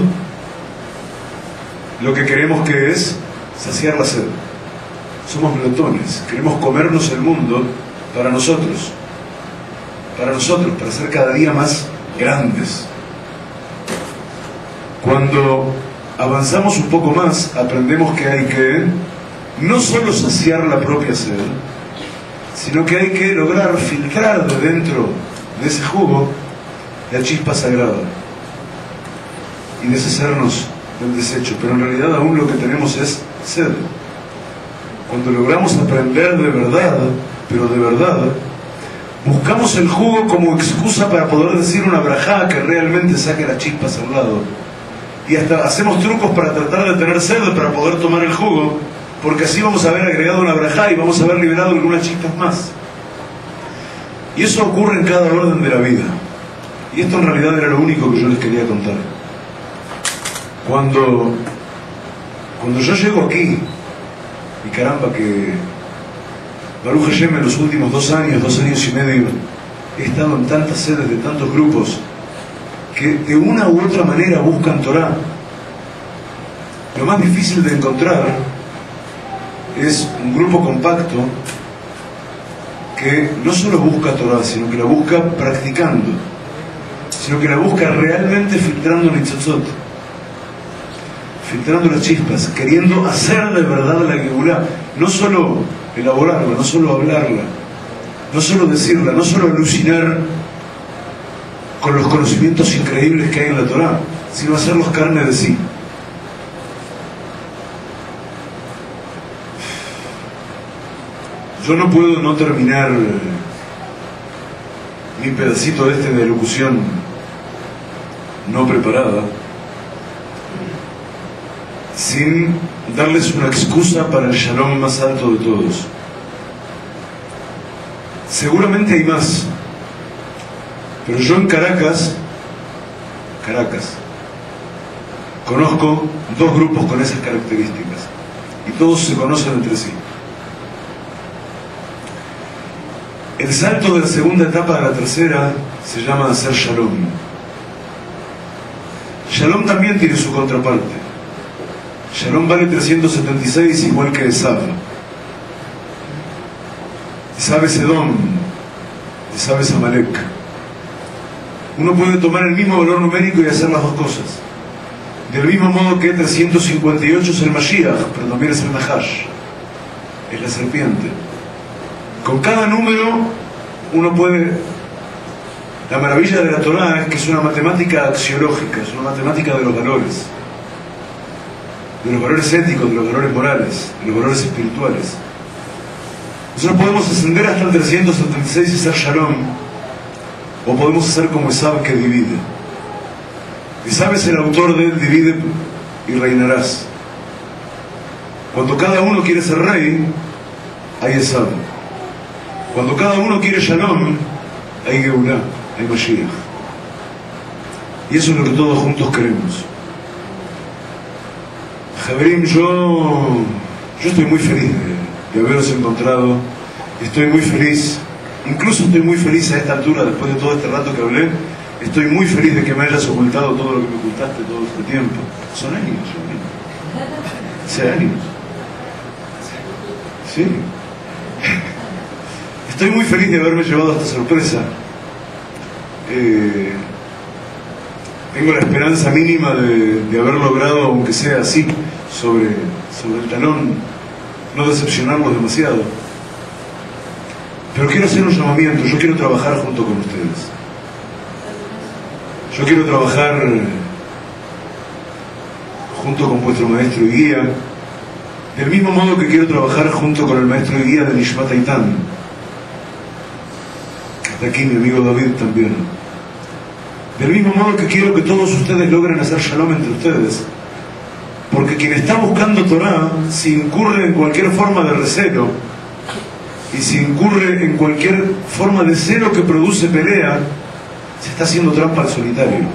lo que queremos que es saciar la sed. Somos glotones, queremos comernos el mundo para nosotros, para nosotros, para ser cada día más grandes. Cuando avanzamos un poco más, aprendemos que hay que no solo saciar la propia sed, sino que hay que lograr filtrar de dentro de ese jugo la chispa sagrada y deshacernos del desecho. Pero en realidad aún lo que tenemos es sed. Cuando logramos aprender de verdad, pero de verdad, buscamos el jugo como excusa para poder decir una brajá que realmente saque las chispas al lado. Y hasta hacemos trucos para tratar de tener sed para poder tomar el jugo, porque así vamos a haber agregado una brajá y vamos a haber liberado algunas chispas más. Y eso ocurre en cada orden de la vida. Y esto en realidad era lo único que yo les quería contar. Cuando, cuando yo llego aquí, y caramba que Baruch Hashem en los últimos dos años, dos años y medio, he estado en tantas sedes de tantos grupos que de una u otra manera buscan Torah. Lo lo más difícil de encontrar es un grupo compacto que no solo busca Torah, sino que la busca practicando, sino que la busca realmente filtrando Nitzotzot, filtrando las chispas, queriendo hacer de verdad la Geulá, no solo elaborarla, no solo hablarla, no solo decirla, no solo alucinar con los conocimientos increíbles que hay en la Torá, sino hacerlos carne de sí. Yo no puedo no terminar mi pedacito este de locución no preparada sin darles una excusa para el shalom más alto de todos. Seguramente hay más, pero yo en Caracas, Caracas, conozco dos grupos con esas características y todos se conocen entre sí. El salto de la segunda etapa a la tercera se llama hacer shalom. Shalom también tiene su contraparte. Shalom vale trescientos setenta y seis igual que Esav. Esav es Edom, Esav es Amalek. Uno puede tomar el mismo valor numérico y hacer las dos cosas. Del mismo modo que trescientos cincuenta y ocho es el Mashiach, pero también es el Nahash, es la serpiente. Con cada número uno puede... La maravilla de la Torá es que es una matemática axiológica, es una matemática de los valores, de los valores éticos, de los valores morales, de los valores espirituales. Nosotros podemos ascender hasta el trescientos setenta y seis y ser shalom, o podemos hacer como Esav, que divide. Esav es el autor de divide y reinarás. Cuando cada uno quiere ser rey, hay Esav. Cuando cada uno quiere shalom, hay Geulá, hay Mashiach. Y eso es lo que todos juntos queremos. Javerim, yo, yo estoy muy feliz de, de haberos encontrado. Estoy muy feliz, incluso estoy muy feliz a esta altura, después de todo este rato que hablé, estoy muy feliz de que me hayas ocultado todo lo que me ocultaste todo este tiempo. Son años, son años. años. Sí. Estoy muy feliz de haberme llevado a esta sorpresa. Eh, tengo la esperanza mínima de, de haber logrado, aunque sea así, sobre, sobre el talón, no decepcionarlos demasiado. Pero quiero hacer un llamamiento, yo quiero trabajar junto con ustedes. Yo quiero trabajar junto con vuestro maestro y guía, del mismo modo que quiero trabajar junto con el maestro y guía de Nishmat Eitan. Hasta aquí mi amigo David también. Del mismo modo que quiero que todos ustedes logren hacer shalom entre ustedes. Porque quien está buscando Torah, si incurre en cualquier forma de recelo, y si incurre en cualquier forma de celo que produce pelea, se está haciendo trampa al solitario.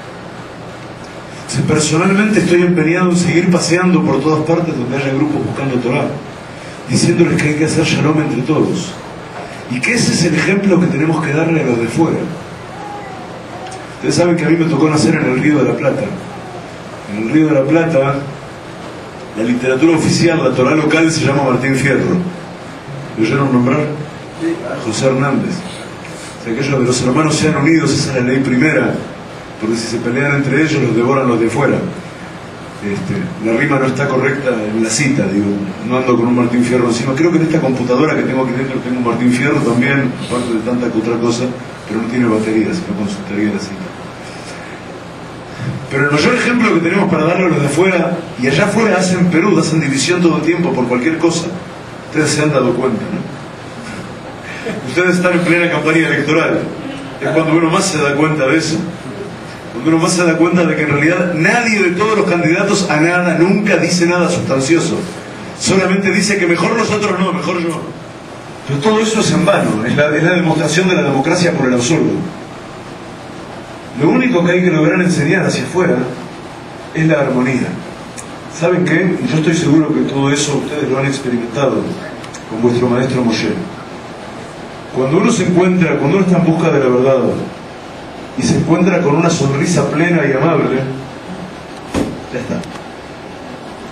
Si personalmente estoy empeñado en seguir paseando por todas partes donde haya grupos buscando Torah, diciéndoles que hay que hacer shalom entre todos. Y que ese es el ejemplo que tenemos que darle a los de fuera. Ustedes saben que a mí me tocó nacer en el Río de la Plata. En el Río de la Plata, la literatura oficial, la Torá local, se llama Martín Fierro. ¿Lo oyeron nombrar? José Hernández. O sea, aquellos de los hermanos sean unidos, esa es la ley primera, porque si se pelean entre ellos, los devoran los de fuera. Este, la rima no está correcta en la cita, digo, no ando con un Martín Fierro encima. Creo que en esta computadora que tengo aquí dentro tengo un Martín Fierro también, aparte de tanta que otra cosa, pero no tiene batería, si no consultaría la cita. Pero el mayor ejemplo que tenemos para darle a los de afuera, y allá afuera hacen Perú, hacen división todo el tiempo por cualquier cosa. Ustedes se han dado cuenta, ¿no? Ustedes están en plena campaña electoral. Es cuando uno más se da cuenta de eso. Cuando uno más se da cuenta de que en realidad nadie de todos los candidatos a nada, nunca dice nada sustancioso. Solamente dice que mejor nosotros no, mejor yo. Pero todo eso es en vano, es la, es la demostración de la democracia por el absurdo. Lo único que hay que lograr enseñar hacia afuera es la armonía. ¿Saben qué? Y yo estoy seguro que todo eso ustedes lo han experimentado con vuestro maestro Moshe. Cuando uno se encuentra, cuando uno está en busca de la verdad y se encuentra con una sonrisa plena y amable, ya está.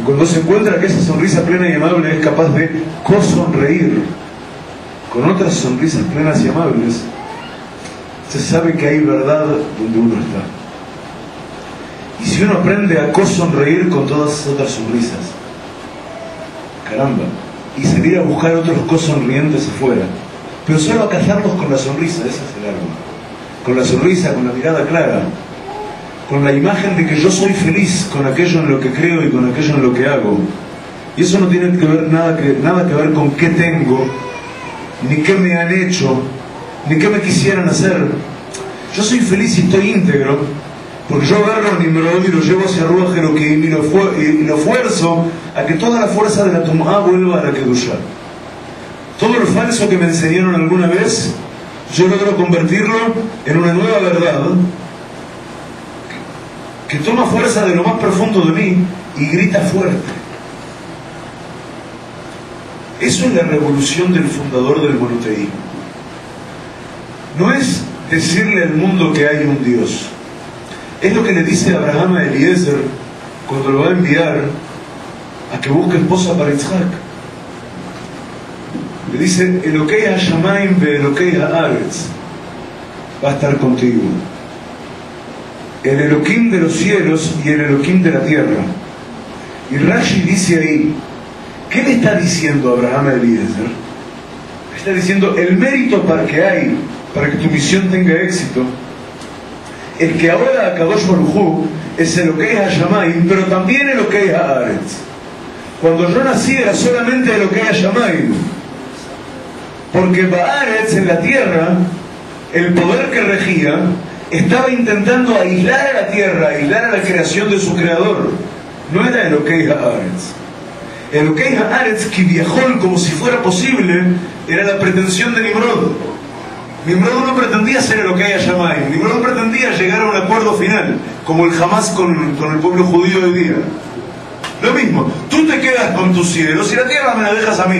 Y cuando se encuentra que esa sonrisa plena y amable es capaz de co-sonreír con otras sonrisas plenas y amables, se sabe que hay verdad donde uno está. Y si uno aprende a co-sonreír con todas esas otras sonrisas, caramba, y salir a buscar otros co-sonrientes afuera, pero solo a cazarlos con la sonrisa, ese es el árbol. Con la sonrisa, con la mirada clara, con la imagen de que yo soy feliz con aquello en lo que creo y con aquello en lo que hago. Y eso no tiene que ver nada que, nada que ver con qué tengo, ni qué me han hecho, ni qué me quisieran hacer. Yo soy feliz y estoy íntegro, porque yo agarro a Nimrod y lo llevo hacia Ruach Elohim y lo, y lo fuerzo a que toda la fuerza de la Tumá vuelva a la Kedushá. Todo lo falso que me enseñaron alguna vez, yo logro convertirlo en una nueva verdad que toma fuerza de lo más profundo de mí y grita fuerte. Eso es la revolución del fundador del monoteísmo. No es decirle al mundo que hay un Dios. Es lo que le dice Abraham a Eliezer cuando lo va a enviar a que busque esposa para Isaac. Le dice: Elokei ha-shamayim ve Elokei ha-aretz va a estar contigo. El Elohim de los cielos y el Elohim de la tierra. Y Rashi dice ahí, ¿qué le está diciendo Abraham a Eliezer? Le está diciendo el mérito para que hay, para que tu misión tenga éxito. El que ahora a Kadosh Baruj Hu es Elokei ha-shamayim, pero también Elokei ha-aretz. Cuando yo nací era solamente Elokei ha-shamayim, porque Baaretz, en la tierra, el poder que regía estaba intentando aislar a la tierra, aislar a la creación de su creador. No era Elokei ha-aretz. Elokei ha-aretz, que viajó como si fuera posible, era la pretensión de Nimrod. Nimrod no pretendía ser Elokei ha-shamayim, Nimrod pretendía llegar a un acuerdo final, como el Hamas con, con el pueblo judío hoy día. Lo mismo, tú te quedas con tus cielos y la tierra me la dejas a mí.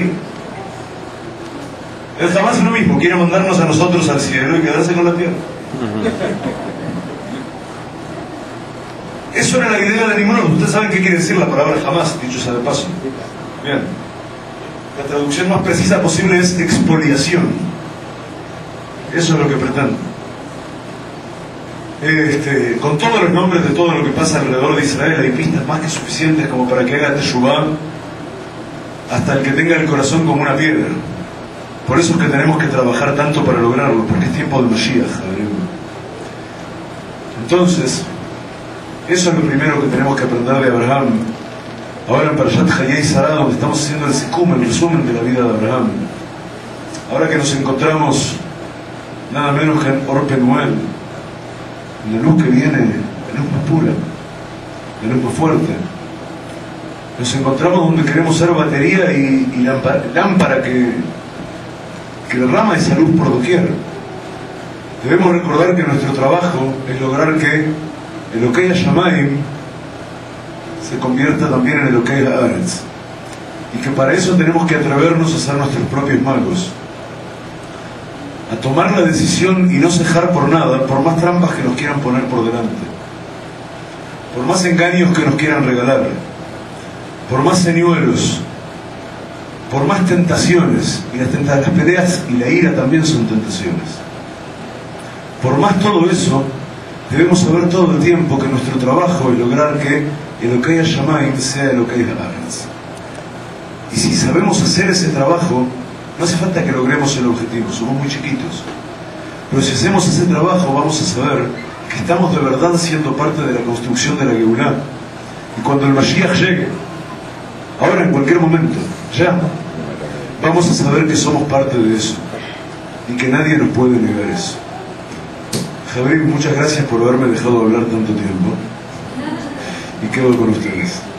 El Hamas es lo mismo, quiere mandarnos a nosotros al cielo y quedarse con la tierra. Eso era la idea de Nimrod. Ustedes saben qué quiere decir la palabra Hamas, dicho sea de paso. Bien. La traducción más precisa posible es expoliación. Eso es lo que pretende. Este, con todos los nombres de todo lo que pasa alrededor de Israel, hay pistas más que suficientes como para que haga teshuvá hasta el que tenga el corazón como una piedra. Por eso es que tenemos que trabajar tanto para lograrlo, porque es tiempo de Mashiach. Entonces, eso es lo primero que tenemos que aprender de Abraham. Ahora en Parashat Hayei Sarah, donde estamos haciendo el sikum, el resumen de la vida de Abraham. Ahora que nos encontramos nada menos que en Or Penuel, la luz que viene, la luz más pura, la luz más fuerte. Nos encontramos donde queremos ser batería y, y lámpara, lámpara que, que derrama esa luz por doquier. Debemos recordar que nuestro trabajo es lograr que Elokei ha-shamayim se convierta también en Elokei ha-aretz, y que para eso tenemos que atrevernos a ser nuestros propios magos, a tomar la decisión y no cejar por nada, por más trampas que nos quieran poner por delante, por más engaños que nos quieran regalar, por más señuelos, por más tentaciones. Y las, tenta las peleas y la ira también son tentaciones. Por más todo eso, debemos saber todo el tiempo que nuestro trabajo es lograr que Elokei ha-shamayim sea Elokei ha-aretz. Y si sabemos hacer ese trabajo, no hace falta que logremos el objetivo, somos muy chiquitos. Pero si hacemos ese trabajo, vamos a saber que estamos de verdad siendo parte de la construcción de la Geulá. Y cuando el Mashiach llegue, ahora en cualquier momento, ya, vamos a saber que somos parte de eso y que nadie nos puede negar eso. Javier, muchas gracias por haberme dejado hablar tanto tiempo y quedo con ustedes.